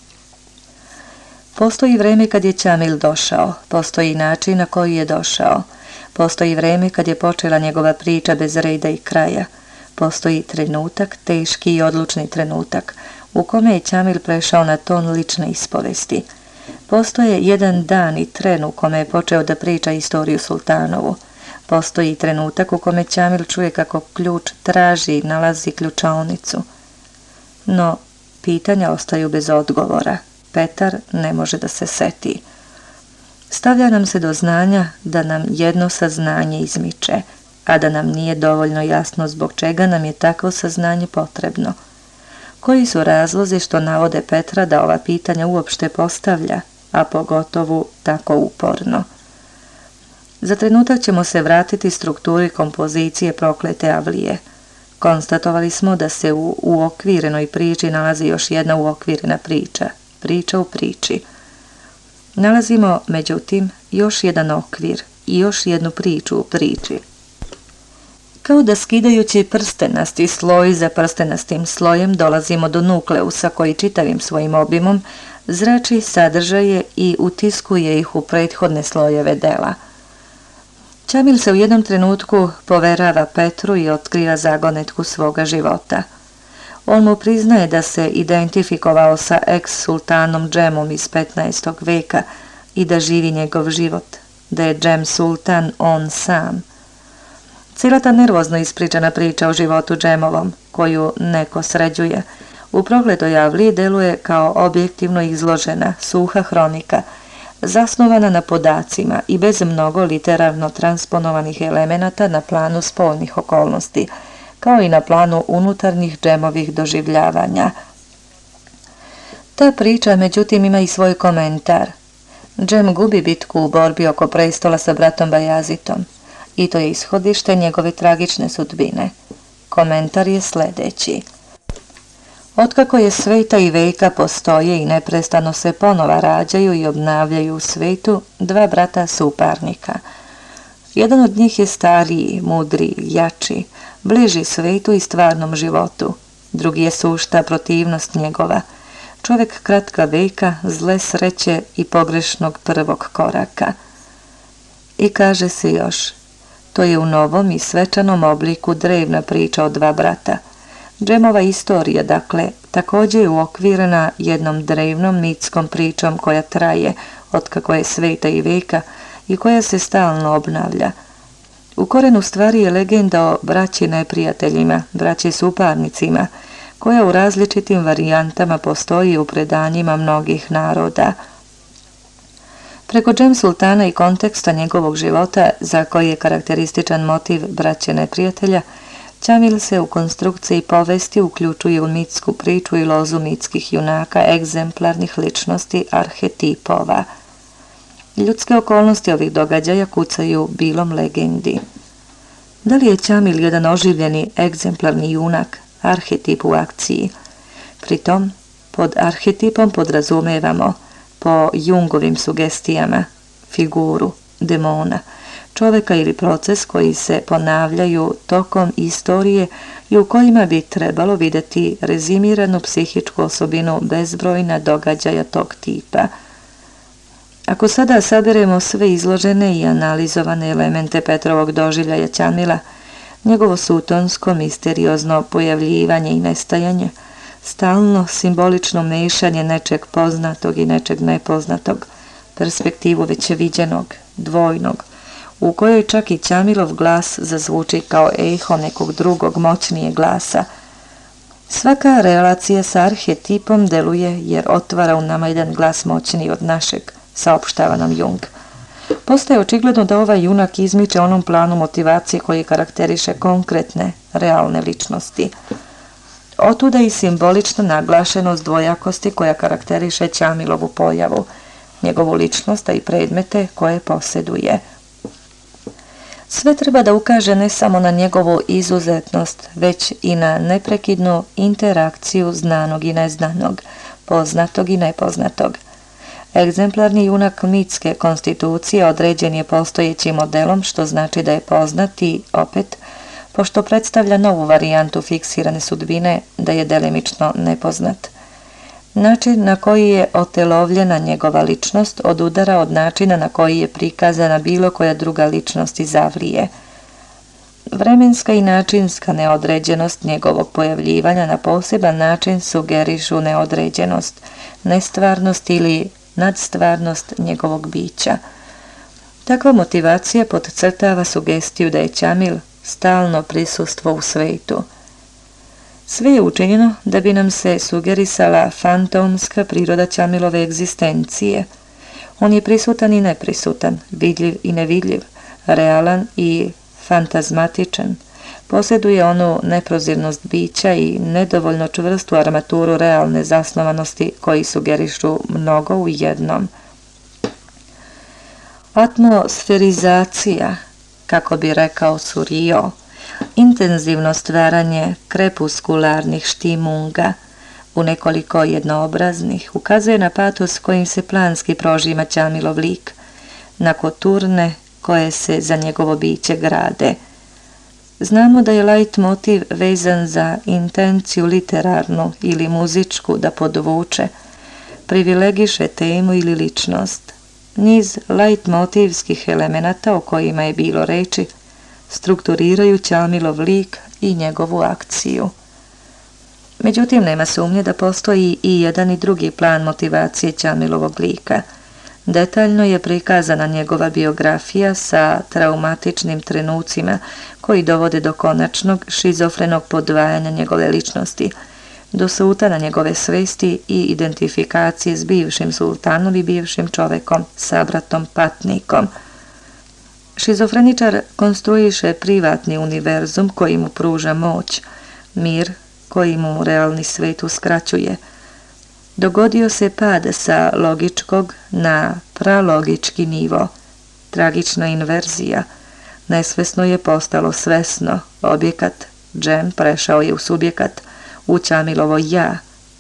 Postoji vreme kad je Ćamil došao, postoji način na koji je došao, postoji vreme kad je počela njegova priča bez reda i kraja, postoji trenutak, teški i odlučni trenutak, u kome je Ćamil prešao na ton lične ispovesti. Postoje jedan dan i tren u kome je počeo da priča istoriju Sultanovu. Postoji trenutak u kome Ćamil čuje kako ključ traži i nalazi ključaonicu. No, pitanja ostaju bez odgovora. Petar ne može da se seti. Stavlja nam se do znanja da nam jedno saznanje izmiče, a da nam nije dovoljno jasno zbog čega nam je takvo saznanje potrebno. Koji su razlozi što navode Petra da ova pitanja uopšte postavlja, a pogotovo tako uporno? Za trenutak ćemo se vratiti strukturi kompozicije Proklete avlije. Konstatovali smo da se u uokvirenoj priči nalazi još jedna uokvirena priča, priča u priči. Nalazimo, međutim, još jedan okvir i još jednu priču u priči. Kao da skidajući prstenasti sloj za prstenastim slojem dolazimo do nukleusa koji čitavim svojim obimom zrači sadržaje i utiskuje ih u prethodne slojeve dela. Ćamil se u jednom trenutku poverava Petru i otkriva zagonetku svoga života. On mu priznaje da se identifikovao sa eks-sultanom Džemom iz petnaestog veka i da živi njegov život, da je Džem Sultan on sam. Cijela ta nervozno ispričana priča o životu Džemovom, koju neko sređuje, u Prokletoj avliji deluje kao objektivno izložena, suha hronika, zasnovana na podacima i bez mnogo literarno transponovanih elemenata na planu spoljnih okolnosti, kao i na planu unutarnjih Džemovih doživljavanja. Ta priča, međutim, ima i svoj komentar. Džem gubi bitku u borbi oko prestola sa bratom Bajazitom i to je ishodište njegove tragične sudbine. Komentar je sljedeći. Otkako je sveta i veka postoje i neprestano se ponova rađaju i obnavljaju u svetu dva brata suparnika. Jedan od njih je stariji, mudri, jači, bliži svetu i stvarnom životu. Drugi je sušta protivnost njegova, čovjek kratka veka, zle sreće i pogrešnog prvog koraka. I kaže se još, to je u novom i svečanom obliku drevna priča o dva brata. Džemova istorija, dakle, također je uokvirena jednom drevnom mitskom pričom koja traje otkako je sveta i veka i koja se stalno obnavlja. U korenu stvari je legenda o braći neprijateljima, braći suparnicima, koja u različitim varijantama postoji u predanjima mnogih naroda. Preko Džem Sultana i konteksta njegovog života, za koji je karakterističan motiv braće neprijatelja, Ćamil se u konstrukciji povesti uključuje u mitsku priču i lozu mitskih junaka, egzemplarnih ličnosti, arhetipova. Ljudske okolnosti ovih događaja kucaju bilom legendi. Da li je Ćamil jedan oživljeni, egzemplarni junak, arhetip u akciji? Pritom, pod arhetipom podrazumevamo, po Jungovim sugestijama, figuru, demona, čoveka ili proces koji se ponavljaju tokom istorije i u kojima bi trebalo vidjeti rezimiranu psihičku osobinu bezbrojna događaja tog tipa. Ako sada saberemo sve izložene i analizovane elemente Petrovog doživljaja Ćamila, njegovo sutonsko, misteriozno pojavljivanje i nestajanje, stalno simbolično mešanje nečeg poznatog i nečeg nepoznatog, perspektivu već viđenog, dvojnog, u kojoj čak i Ćamilov glas zazvuči kao eho nekog drugog moćnijeg glasa. Svaka relacija sa arhetipom deluje jer otvara u nama jedan glas moćniji od našeg, saopštava nam Jung. Postaje očigledno da ovaj junak izmiče onom planu motivacije koji karakteriše konkretne, realne ličnosti. Otuda i simbolična naglašenost dvojakosti koja karakteriše Ćamilovu pojavu, njegovu ličnost, a i predmete koje posjeduje. Sve treba da ukaže ne samo na njegovu izuzetnost, već i na neprekidnu interakciju znanog i neznanog, poznatog i nepoznatog. Egzemplarni junak mitske konstitucije određen je postojećim modelom, što znači da je poznat i, opet, pošto predstavlja novu varijantu fiksirane sudbine, da je delimično nepoznat. Način na koji je otelovljena njegova ličnost odudara od načina na koji je prikazana bilo koja druga ličnost iz Avlije. Vremenska i načinska neodređenost njegovog pojavljivanja na poseban način sugerišu neodređenost, nestvarnost ili nadstvarnost njegovog bića. Takva motivacija podcrtava sugestiju da je Ćamil stalno prisustvo u svetu. Sve je učinjeno da bi nam se sugerisala fantomska priroda Ćamilove egzistencije. On je prisutan i neprisutan, vidljiv i nevidljiv, realan i fantazmatičan. Posjeduje onu neprozirnost bića i nedovoljno čvrstu armaturu realne zasnovanosti koji sugerišu mnogo u jednom. Atmosferizacija, kako bi rekao Surreal, intenzivno stvaranje krepuskularnih štimunga u nekoliko jednoobraznih ukazuje na patos kojim se planski prožima Ćamilov lik, na koturne koje se za njegovo biće grade. Znamo da je lajt motiv vezan za intenciju literarnu ili muzičku da podvuče, privilegiše temu ili ličnost. Niz lajt motivskih elemenata o kojima je bilo reči strukturiraju Ćamilov lik i njegovu akciju. Međutim, nema sumnje da postoji i jedan i drugi plan motivacije Ćamilovog lika. Detaljno je prikazana njegova biografija sa traumatičnim trenucima koji dovode do konačnog šizofrenog podvajanja njegove ličnosti, do sutana njegove svesti i identifikacije s bivšim sultanom i bivšim čovekom, sabratom, patnikom. Šizofreničar konstruiše privatni univerzum koji mu pruža moć, mir koji mu realni svet uskraćuje. Dogodio se pad sa logičkog na pralogički nivo, tragična inverzija. Nesvesno je postalo svesno, objekat, džem prešao je u subjekat, u Ćamilovo ja.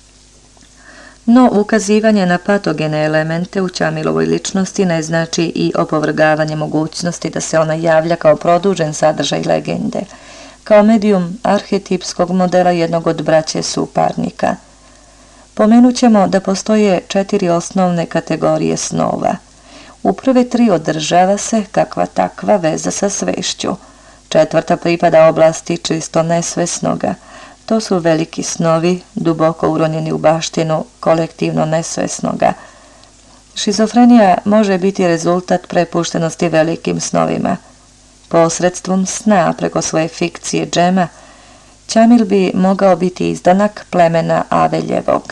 No, ukazivanje na patogene elemente u Ćamilovoj ličnosti ne znači i opovrgavanje mogućnosti da se ona javlja kao produžen sadržaj legende, kao medijum arhetipskog modela jednog od braće suparnika. Pomenut ćemo da postoje četiri osnovne kategorije snova. U prve tri održava se kakva takva veza sa svešću. Četvrta pripada oblasti čisto nesvesnoga. To su veliki snovi, duboko uronjeni u baštinu kolektivno nesvesnoga. Šizofrenija može biti rezultat prepuštenosti velikim snovima. Posredstvom sna preko svoje fikcije džema, Ćamil bi mogao biti izdanak plemena Aveljevog.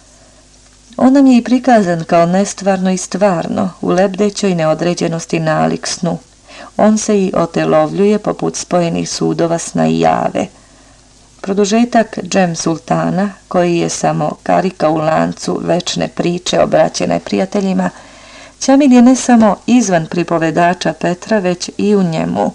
On nam je i prikazan kao nestvarno i stvarno, u lebdećoj neodređenosti nalik snu. On se i otelovljuje poput spojenih sudova sna i jave. Produžetak džem sultana, koji je samo karika u lancu večne priče obraćene prijateljima, Ćamil je ne samo izvan pripovedača Petra, već i u njemu.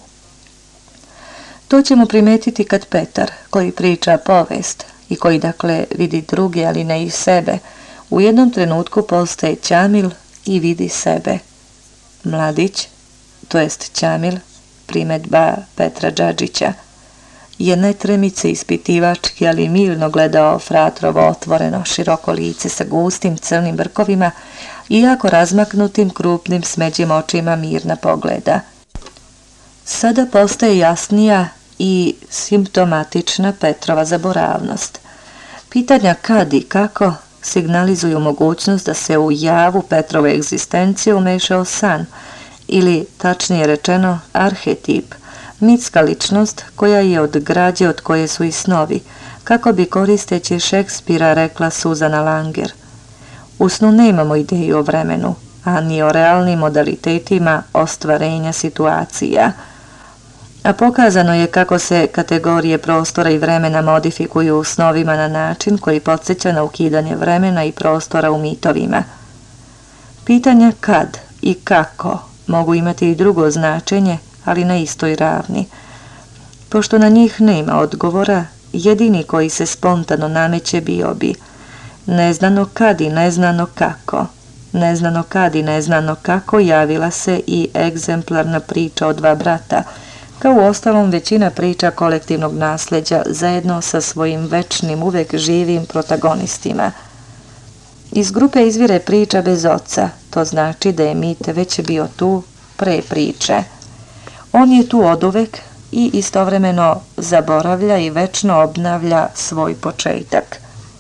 To ćemo primetiti kad Petar, koji priča povest i koji dakle vidi druge, ali ne i sebe, u jednom trenutku postaje Ćamil i vidi sebe. Mladić, to jest Ćamil, primedba Petra Đađića, je netremice ispitivački, ali mirno gledao fratrovo otvoreno, široko lice sa gustim crnim brkovima i jako razmaknutim krupnim smeđim očima mirna pogleda. Sada postaje jasnija i simptomatična Petrova zaboravnost. Pitanja kad i kako signalizuju mogućnost da se u javu Petrove egzistencije umešao san, ili tačnije rečeno arhetip, mitska ličnost koja je od građe od koje su i snovi, kako bi koristeći Šekspira rekla Suzana Langer. U snu nemamo ideju o vremenu, a ni o realnim modalitetima ostvarenja situacija, a pokazano je kako se kategorije prostora i vremena modifikuju u snovima na način koji podsjeća na ukidanje vremena i prostora u mitovima. Pitanja kad i kako mogu imati i drugo značenje, ali na istoj ravni. Pošto na njih nema odgovora, jedini koji se spontano nameće bio bi neznano kad i neznano kako. Neznano kad i neznano kako javila se i egzemplarna priča o dva brata, kao u ostalom većina priča kolektivnog nasljeđa zajedno sa svojim večnim, uvek živim protagonistima. Iz grupe izvire priča bez oca, to znači da je mit već bio tu pre priče. On je tu oduvek i istovremeno zaboravlja i večno obnavlja svoj početak.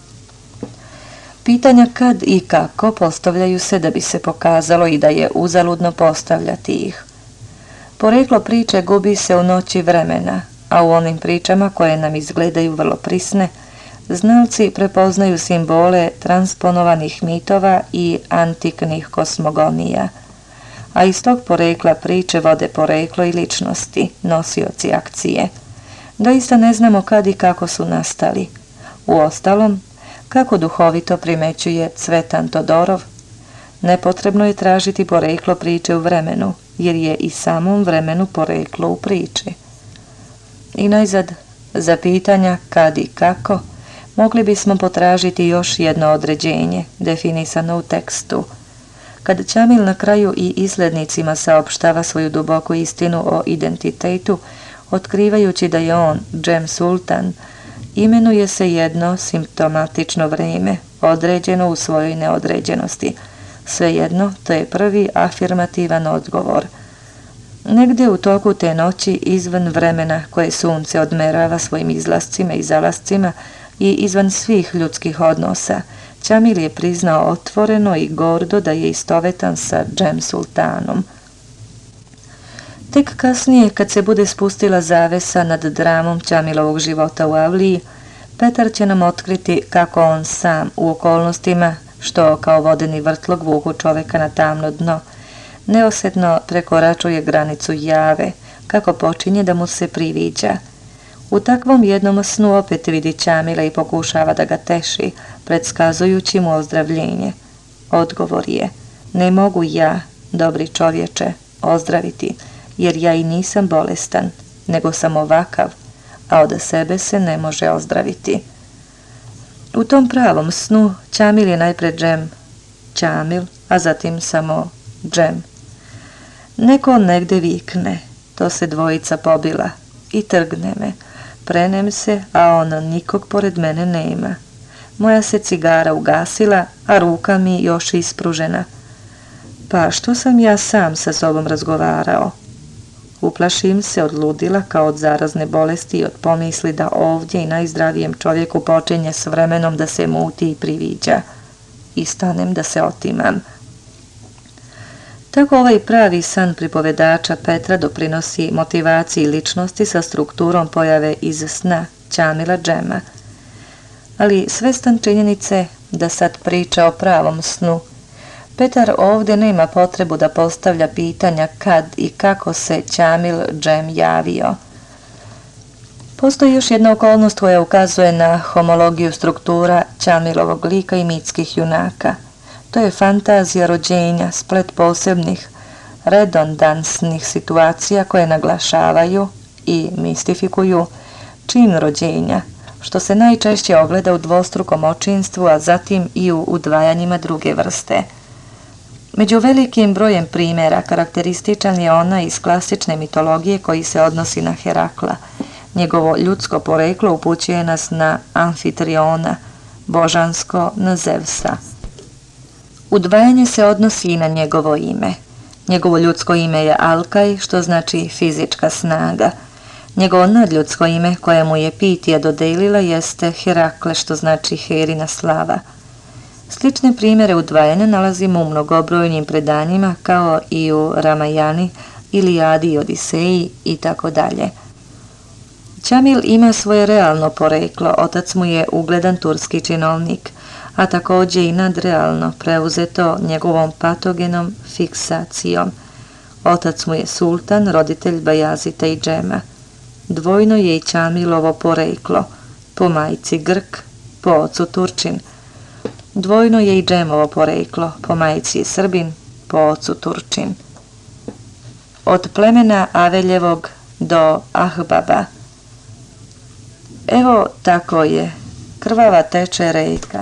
Pitanja kad i kako postavljaju se da bi se pokazalo i da je uzaludno postavljati ih. Poreklo priče gubi se u noći vremena, a u onim pričama koje nam izgledaju vrlo prisne, znalci prepoznaju simbole transponovanih mitova i antiknih kosmogonija, a iz tog porekla priče vode poreklo i ličnosti, nosioci akcije. Doista ne znamo kad i kako su nastali. Uostalom, kako duhovito primećuje Cvetan Todorov, nepotrebno je tražiti poreklo priče u vremenu, jer je i samom vremenu poreklo u priči. I najzad, za pitanja kad i kako, mogli bismo potražiti još jedno određenje, definisano u tekstu. Kad Ćamil na kraju i izglednicima saopštava svoju duboku istinu o identitetu, otkrivajući da je on, Džem Sultan, imenuje se jedno simptomatično vrijeme, određeno u svojoj neodređenosti. Svejedno, to je prvi afirmativan odgovor. Negdje u toku te noći, izvan vremena koje sunce odmerava svojim izlascima i zalascima i izvan svih ljudskih odnosa, Ćamil je priznao otvoreno i gordo da je istovetan sa Džem Sultanom. Tek kasnije, kad se bude spustila zavesa nad dramom Ćamilovog života u Avliji, Petar će nam otkriti kako on sam, u okolnostima što kao vodeni vrtlog vuku čoveka na tamno dno, neosjetno prekoračuje granicu jave, kako počinje da mu se priviđa. U takvom jednom snu opet vidi Ćamila i pokušava da ga teši, predskazujući mu ozdravljenje. Odgovor je, ne mogu ja, dobri čovječe, ozdraviti, jer ja i nisam bolestan, nego sam ovakav, a od sebe se ne može ozdraviti. U tom pravom snu Ćamil je najpred Džem, Ćamil, a zatim samo Džem. Neko negde vikne, to se dvojica pobila, i trgne me. Prenem se, a on nikog pored mene nema. Moja se cigara ugasila, a ruka mi još ispružena. Pa što sam ja sam sa sobom razgovarao? Uplašim se od ludila kao od zarazne bolesti i od pomisli da ovdje i najzdravijem čovjeku počinje s vremenom da se muti i priviđa. I stanem da se otimam. Tako ovaj pravi san pripovedača Petra doprinosi motivaciji ličnosti sa strukturom pojave iz sna Ćamila Džema. Ali svestan činjenice da sad priča o pravom snu, Petar ovdje nema potrebu da postavlja pitanja kad i kako se Ćamil Džem javio. Postoji još jedna okolnost koja ukazuje na homologiju struktura Ćamilovog lika i mitskih junaka. To je fantazija rođenja, splet posebnih, redondansnih situacija koje naglašavaju i mistifikuju čin rođenja, što se najčešće ogleda u dvostrukom očinstvu, a zatim i u udvajanjima druge vrste. Među velikim brojem primjera karakterističan je onaj iz klasične mitologije koji se odnosi na Herakla. Njegovo ljudsko poreklo upućuje nas na Amfitriona, božansko na Zevsa. Udvajanje se odnosi i na njegovo ime. Njegovo ljudsko ime je Alkaj, što znači fizička snaga. Njegovo nadljudsko ime koje mu je Pitija dodelila jeste Herakle, što znači Herina slava. Slične primjere udvajanja nalazimo u mnogobrojnim predanjima kao i u Ramajani, Ilijadi i Odiseji i tako dalje. Čamil ima svoje realno poreklo, otac mu je ugledan turski činovnik, a također i nadrealno preuzeto njegovom patogenom fiksacijom. Otac mu je sultan, roditelj Bajazita i Džema. Dvojno je i Čamilovo poreklo, po majci Grk, po ocu Turčin. Dvojno je i Džemovo poreklo, po majci Srbin, po ocu Turčin. Od plemena Aveljevog do Ahbaba. Evo tako je, krvava teče rejka.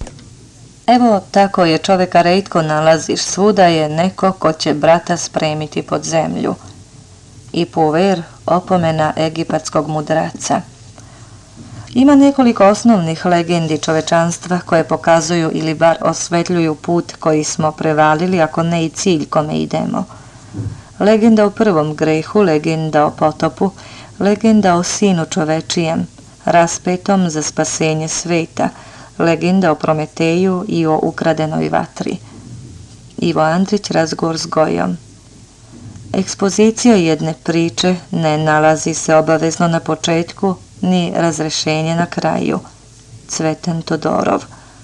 Evo tako je, čoveka retko nalaziš, svuda je neko ko će brata spremiti pod zemlju. I Puver, opomena egipatskog mudraca. Ima nekoliko osnovnih legendi čovečanstva koje pokazuju ili bar osvetljuju put koji smo prevalili, ako ne i cilj kome idemo. Legenda o prvom grehu, legenda o potopu, legenda o sinu čovečijem, raspetom za spasenje sveta, legenda o Prometeju i o ukradenoj vatri. Ivo Andrić, razgovor s Gojom. Ekspozicija jedne priče ne nalazi se obavezno na početku, ni razrešenje na kraju. Cveten Todorov.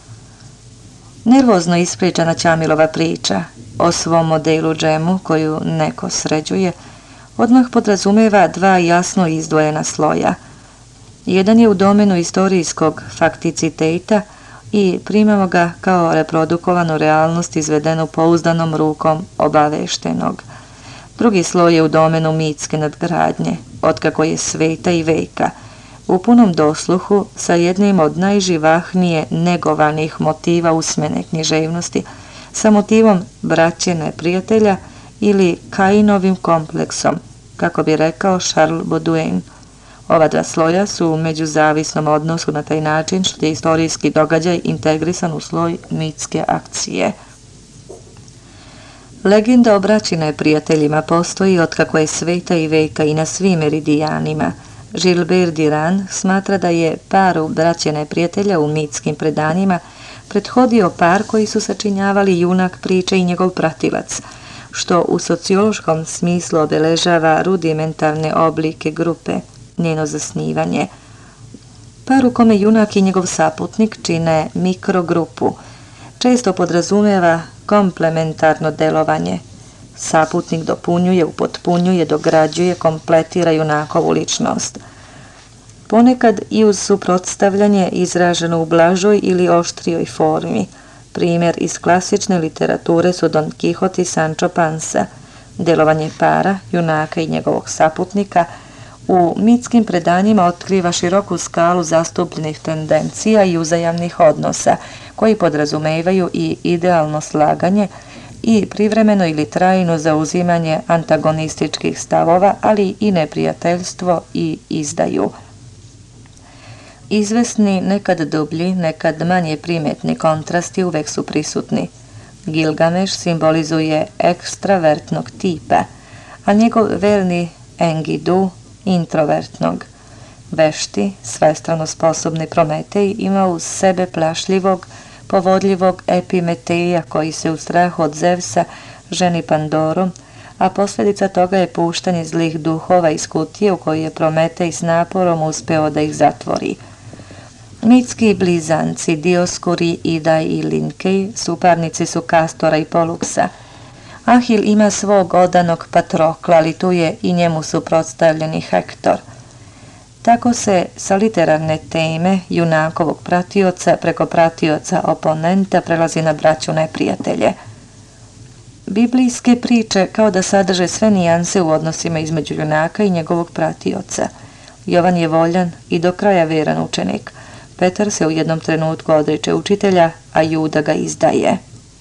Nervozno ispričana Čamilova priča o svom modelu Džemu, koju neko sređuje, odmah podrazumeva dva jasno izdvojena sloja. Jedan je u domenu istorijskog fakticiteta i primamo ga kao reprodukovanu realnost izvedenu pouzdanom rukom obaveštenog. Drugi sloj je u domenu mitske nadgradnje, otkako je sveta i veka, u punom dosluhu sa jednim od najživahnije negovanih motiva usmene književnosti, sa motivom braće neprijatelja ili Kainovim kompleksom, kako bi rekao Charles Baudelaire. Ova dva sloja su u međuzavisnom odnosu na taj način što je istorijski događaj integrisan u sloj mitske akcije. Legenda o braći neprijateljima postoji otkako je sveta i veka i na svim meridijanima. Gilbert Durand smatra da je paru braće neprijatelja u mitskim predanjima prethodio par koji su sačinjavali junak priče i njegov pratilac, što u sociološkom smislu obeležava rudimentarne oblike grupe, njeno zasnivanje. Par u kome junak i njegov saputnik čine mikrogrupu, često podrazumijeva komplementarno delovanje. Saputnik dopunjuje, upotpunjuje, dograđuje, kompletira junakovu ličnost. Ponekad i uz suprotstavljanje izraženo u blažoj ili oštrijoj formi. Primjer iz klasične literature su Don Quixote i Sancho Panza. Delovanje para, junaka i njegovog saputnika, u mitskim predanjima otkriva široku skalu zastupljenih tendencija i uzajamnih odnosa, koji podrazumevaju i idealno slaganje i privremeno ili trajno zauzimanje antagonističkih stavova, ali i neprijateljstvo i izdaju. Izvesni, nekad dublji, nekad manje primetni kontrasti uvek su prisutni. Gilgameš simbolizuje ekstravertnog tipa, a njegov verni Engidu introvertnog. Vešti, svestrano sposobni Prometej ima uz sebe plašljivog, povodljivog Epimeteja koji se u strahu od Zevsa ženi Pandorom, a posljedica toga je puštanje zlih duhova iz kutije u kojoj je Prometej s naporom uspeo da ih zatvori. Mitski blizanci Dioskuri, Idaj i Linkej suparnici su Kastora i Poluksa. Ahil ima svog odanog Patrokla, ali tu je i njemu suprotstavljeni Hektor. Tako se sa literarne teme junakovog pratioca preko pratioca oponenta prelazi na braću neprijatelje. Biblijske priče kao da sadrže sve nijanse u odnosima između junaka i njegovog pratioca. Jovan je voljan i do kraja veran učenik. Petar se u jednom trenutku odriče učitelja, a Juda ga izdaje.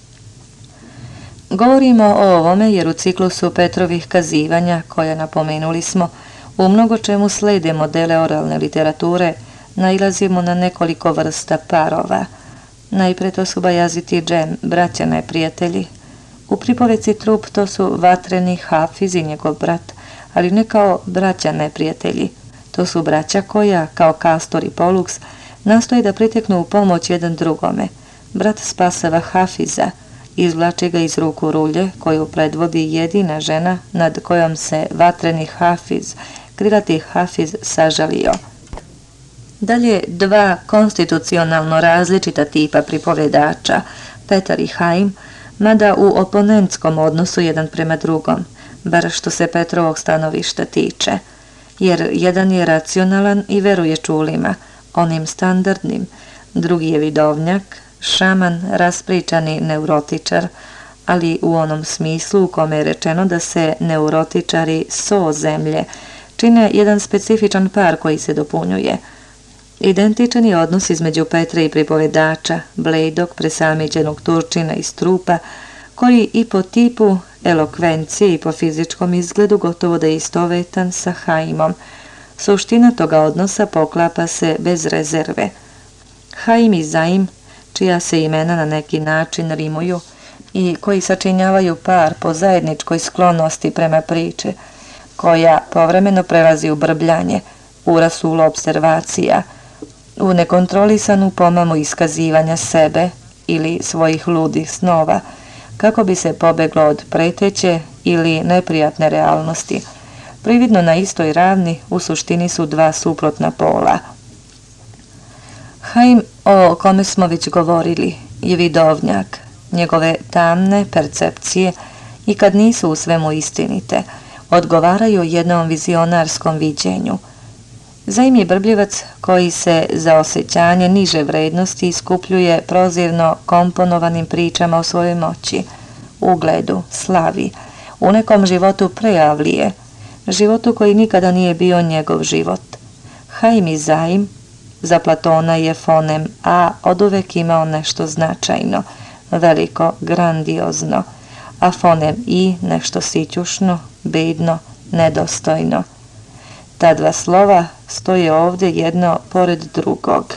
Govorimo o ovome jer u ciklusu Petrovih kazivanja, koja napomenuli smo, u mnogo čemu slede modele oralne literature, nailazimo na nekoliko vrsta parova. Najpre to su Bajazid i Džem, braća neprijatelji. U pripoveci Trup to su vatreni Hafiz i njegov brat, ali ne kao braća neprijatelji. To su braća koja, kao Kastor i Poluks, nastoje da priteknu u pomoć jedan drugome. Brat spasava Hafiza, izvlači ga iz ruku rulje koju predvodi jedina žena nad kojom se vatreni Hafiz, krilati Hafiz, sažalio. Dalje dva konstitucionalno različita tipa pripovjedača, Petar i Haim, mada u oponentskom odnosu jedan prema drugom, bar što se Petrovog stanovišta tiče, jer jedan je racionalan i veruje čulima, onim standardnim, drugi je vidovnjak, šaman, raspričani neurotičar, ali u onom smislu u kome je rečeno da se neurotičari so zemlje čine jedan specifičan par koji se dopunjuje. Identičan je odnos između Petra i pripovjedača, blejdog, presamiđenog Turčina iz Trupa, koji i po tipu elokvencije i po fizičkom izgledu gotovo da je istovetan sa Haimom. Suština toga odnosa poklapa se bez rezerve. Haim i Zaim, čija se imena na neki način rimuju i koji sačinjavaju par po zajedničkoj sklonosti prema priče, koja povremeno prelazi u brbljanje, u rasulo observacija, u nekontrolisanu pomamu iskazivanja sebe ili svojih ludih snova, kako bi se pobeglo od preteće ili neprijatne realnosti. Prividno na istoj ravni u suštini su dva suprotna pola. Haim, o kome smo već govorili, je vidovnjak. Njegove tamne percepcije, i kad nisu u svemu istinite, odgovaraju jednom vizionarskom viđenju. Zaim je brbljivac koji se za osjećanje niže vrednosti iskupljuje prozirno komponovanim pričama o svojoj moći, ugledu, slavi, u nekom životu prejavlije, životu koji nikada nije bio njegov život. Haim i Zaim, za Platona je fonem A oduvek imao nešto značajno, veliko, grandiozno, a fonem I nešto sićušno, bedno, nedostojno. Ta dva slova stoje ovdje jedno pored drugog.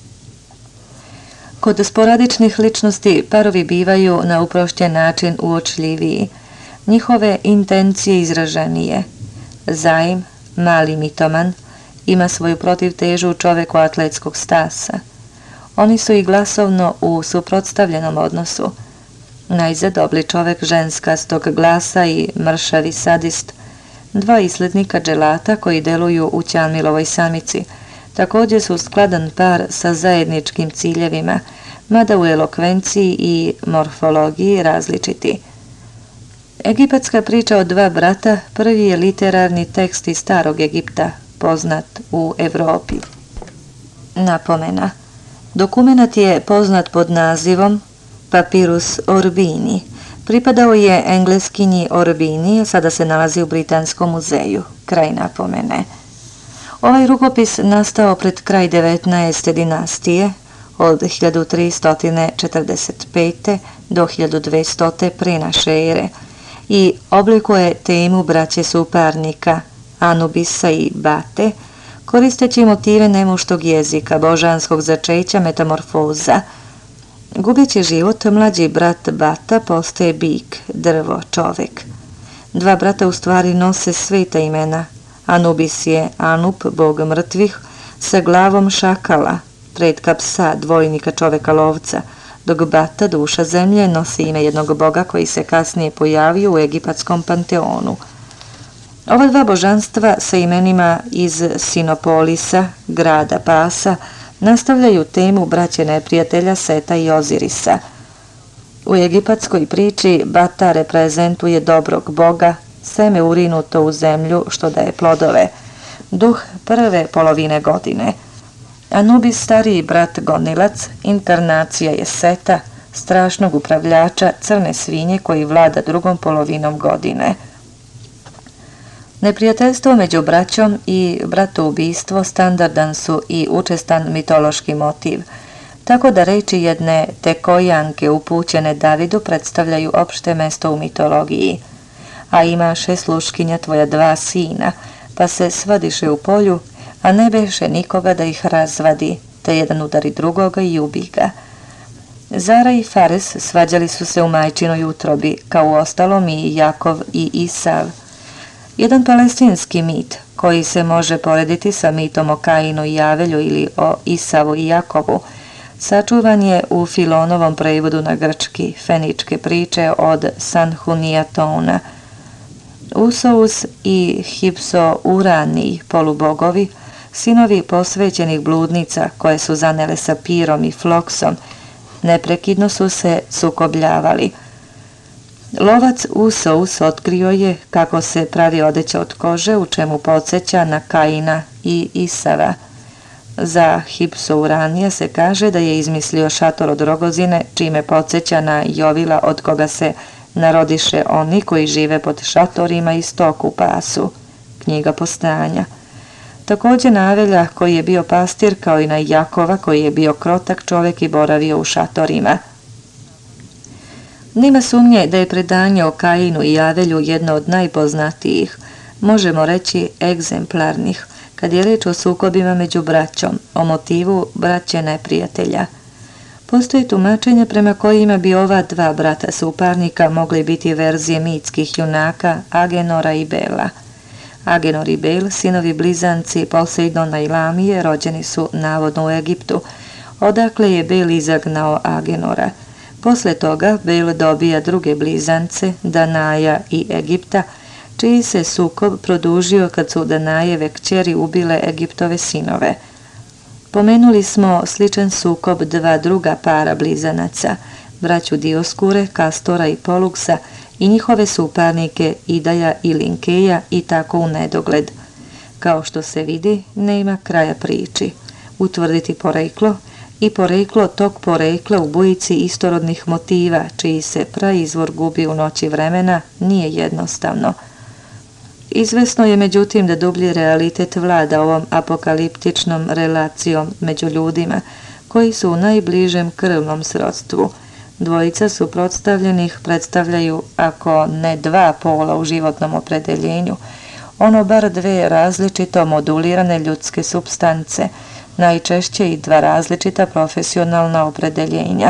Kod sporadičnih ličnosti parovi bivaju na uprošćen način uočljiviji, njihove intencije izraženije. Zaim, mali mitoman, ima svoju protivtežu u čoveku atletskog stasa. Oni su i glasovno u suprotstavljenom odnosu. Najzad obli čovek ženskastog glasa i mršavi sadist, dva islednika dželata koji deluju u Ćanmilovoj samici, također su skladan par sa zajedničkim ciljevima, mada u elokvenciji i morfologiji različiti. Egipatska priča o dva brata prvi je literarni tekst iz starog Egipta, poznat u Evropi. Napomena. Dokumenat je poznat pod nazivom Papirus Orbini. Pripadao je engleskinji Orbini, a sada se nalazi u Britanskom muzeju. Kraj napomene. Ovaj rukopis nastao pred kraj devetnaeste dinastije, od hiljadu tristo četrdeset pete do hiljadu dvesta pre naše ere, i oblikuje temu braće suparnika, Anubisa i Bate, koristeći motive nemuštog jezika, božanskog začeća, metamorfoza. Gubeći život, mlađi brat Bata postaje bik, drvo, čovek. Dva brata u stvari nose sveta imena. Anubis je Anup, bog mrtvih, sa glavom šakala, pretka psa, dvojnika čoveka lovca, dok Bata, duša zemlje, nosi ime jednog boga koji se kasnije pojavio u egipatskom panteonu. Ova dva božanstva sa imenima iz Sinopolisa, grada Pasa, nastavljaju temu braće neprijatelja Seta i Ozirisa. U egipatskoj priči Bata reprezentuje dobrog boga, seme urinuto u zemlju što daje plodove, duh prve polovine godine. Anubis, stariji brat gonilac, inkarnacija je Seta, strašnog upravljača crne svinje koji vlada drugom polovinom godine. Neprijateljstvo među braćom i bratoubistvo standardan su i učestan mitološki motiv, tako da reči jedne Tekojanke upućene Davidu predstavljaju opšte mesto u mitologiji. A imaše sluškinja tvoja dva sina, pa se svadiše u polju, a ne beše nikoga da ih razvadi, te jedan udari drugoga i ubi ga. Zara i Fares svađali su se u majčinoj utrobi, kao u ostalom i Jakov i Isav. Jedan palestinski mit, koji se može porediti sa mitom o Kainu i Avelju ili o Isavu i Jakovu, sačuvan je u Filonovom prevodu na grčki, feničke priče od Sanhuniatona. Usous i Hipsourani, polubogovi, sinovi posvećenih bludnica koje su zanele sa Pirom i Floksom, neprekidno su se sukobljavali. Lovac Usous otkrio je kako se pravi odeća od kože, u čemu podsjeća na Kaina i Isava. Za Hipsouranija se kaže da je izmislio šator od rogozine, čime podsjeća na Jovila od koga se narodiše oni koji žive pod šatorima i stoku pasu. Knjiga Postanja. Također na Avelja koji je bio pastir, kao i na Jakova koji je bio krotak čovjek i boravio u šatorima. Nema sumnje da je predanje o Kainu i Avelju jedno od najpoznatijih, možemo reći egzemplarnih, kad je reč o sukobima među braćom, o motivu braće neprijatelja. Postoji tumačenje prema kojima bi ova dva brata suparnika mogli biti verzije mitskih junaka Agenora i Bela. Agenor i Bel, sinovi blizanci Poseidona i Lamije, rođeni su navodno u Egiptu, odakle je Bel izagnao Agenora. Posle toga Bel dobija druge blizance, Danaja i Egipta, čiji se sukob produžio kad su Danajeve kćeri ubile Egiptove sinove. Pomenuli smo sličan sukob dva druga para blizanaca, braću Dioskure, Kastora i Poluksa i njihove suparnike Idaja i Linkeja i tako u nedogled. Kao što se vidi, nema kraja priči. Utvrditi poreklo i poreklo tog porekla u bujici istorodnih motiva, čiji se praizvor gubi u noći vremena, nije jednostavno. Izvesno je međutim da dublji realitet vlada ovom apokaliptičnom relacijom među ljudima, koji su u najbližem krvnom srodstvu. Dvojica suprotstavljenih predstavljaju, ako ne dva pola u životnom opredeljenju, ono bar dve različito modulirane ljudske supstance, najčešće i dva različita profesionalna opredeljenja.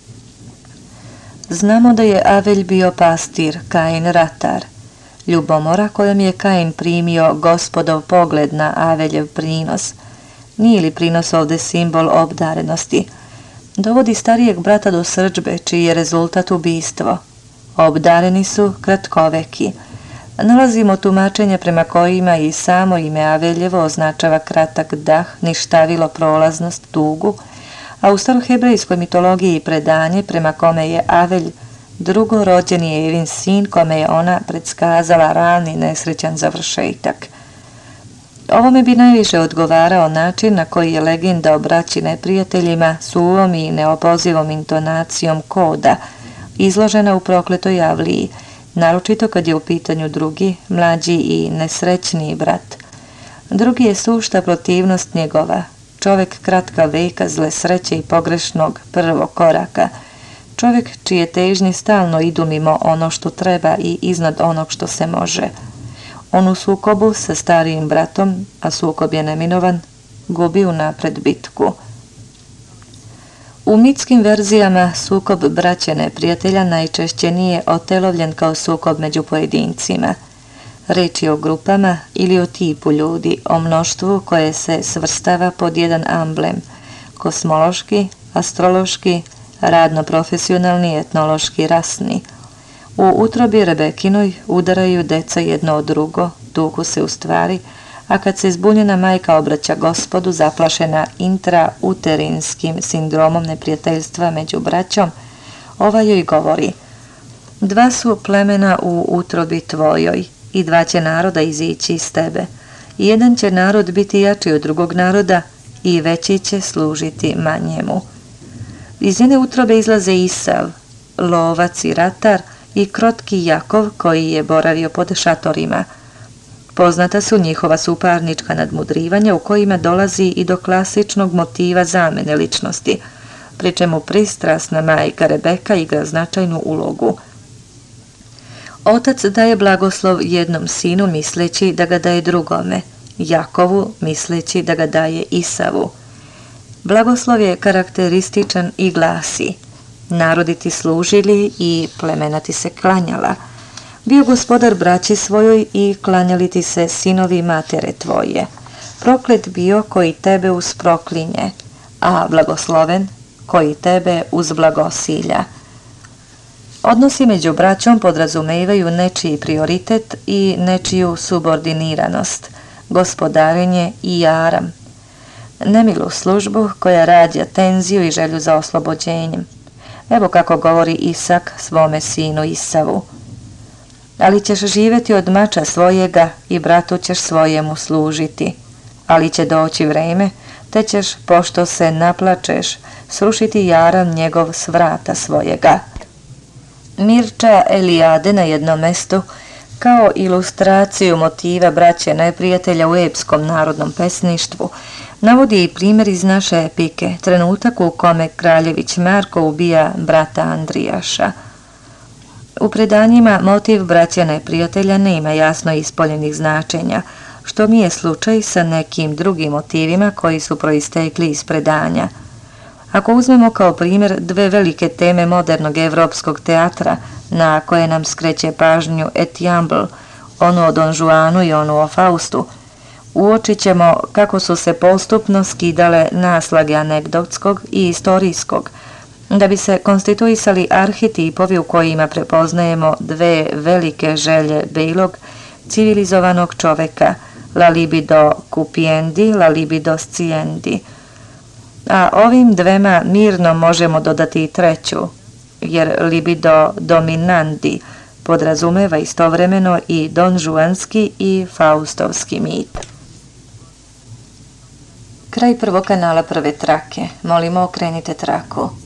Znamo da je Avelj bio pastir, Kain ratar. Ljubomora kojom je Kain primio Gospodov pogled na Aveljev prinos. Nije li prinos ovdje simbol obdarenosti? Dovodi starijeg brata do srdžbe, čiji je rezultat ubistvo. Obdareni su kratkoveki. Nalazimo tumačenja prema kojima i samo ime Aveljevo označava kratak dah, ništavilo, prolaznost, tugu, a u starohebrejskoj mitologiji predanje prema kome je Avelj drugorođeni Evin sin, kome je ona predskazala rani nesrećan završetak. Ovome bi najviše odgovarao način na koji je legenda o braći neprijateljima suvom i neopozivom intonacijom koda izložena u prokletoj Avliji, naročito kad je u pitanju drugi, mlađi i nesrećniji brat. Drugi je sušta protivnost njegova, čovjek kratka veka, zle sreće i pogrešnog prvog koraka, čovjek čije težnje stalno idu mimo ono što treba i iznad onog što se može. On u sukobu sa starijim bratom, a sukob je neminovan, gubi unapred bitku. U mitskim verzijama sukob braće neprijatelja najčešće nije otelovljen kao sukob među pojedincima. Reč je o grupama ili o tipu ljudi, o mnoštvu koje se svrstava pod jedan amblem, kosmološki, astrološki, radno-profesionalni, etnološki, rasni. U utrobi Rebekinoj udaraju deca jedno od drugo, tuku se u stvari, a kad se zbunjena majka obraća Gospodu, zaplašena intrauterinskim sindromom neprijateljstva među braćom, ova joj govori: dva su plemena u utrobi tvojoj i dva će naroda izići iz tebe i jedan će narod biti jači od drugog naroda i veći će služiti manjemu. Iz njene utrobe izlaze Isav, lovac i ratar, i krotki Jakov koji je boravio pod šatorima. Poznata su njihova suparnička nadmudrivanja u kojima dolazi i do klasičnog motiva zamene ličnosti, pri čemu pristrasna majka Rebeka igra značajnu ulogu. Otac daje blagoslov jednom sinu misleći da ga daje drugome, Jakovu misleći da ga daje Isavu. Blagoslov je karakterističan i glasi: narodi ti služili i plemena ti se klanjala. Bio gospodar braći svojoj i klanjali ti se sinovi matere tvoje. Proklet bio koji tebe usproklinje, a blagosloven koji tebe uzblagosilja. Odnosi među braćom podrazumevaju nečiji prioritet i nečiju subordiniranost, gospodarenje i jaram. Nemilu službu koja rađa tenziju i želju za oslobođenjem. Evo kako govori Isak svome sinu Isavu: ali ćeš živjeti od mača svojega i bratu ćeš svojemu služiti, ali će doći vreme, te ćeš, pošto se naplačeš, srušiti jaram njegov s vrata svojega. Mirča Elijade na jednom mestu, kao ilustraciju motiva braće neprijatelja u epskom narodnom pesništvu, navodi i primjer iz naše epike, trenutak u kome kraljević Marko ubija brata Andrijaša. U predanjima motiv braća neprijatelja nema jasno ispoljenih značenja, što mi je slučaj sa nekim drugim motivima koji su proistekli iz predanja. Ako uzmemo kao primjer dve velike teme modernog evropskog teatra, na koje nam skreće pažnju Etiambl, onu o Don Juanu i onu o Faustu, uočit ćemo kako su se postupno skidale naslage anegdotskog i istorijskog, da bi se konstituisali arhetipovi u kojima prepoznajemo dve velike želje belog, civilizovanog čoveka, la libido cupiendi, la libido sciendi. A ovim dvema mirno možemo dodati i treću, jer libido dominandi podrazumeva istovremeno i donžuanski i faustovski mit. Kraj prvog kanala prve trake. Molimo, okrenite traku.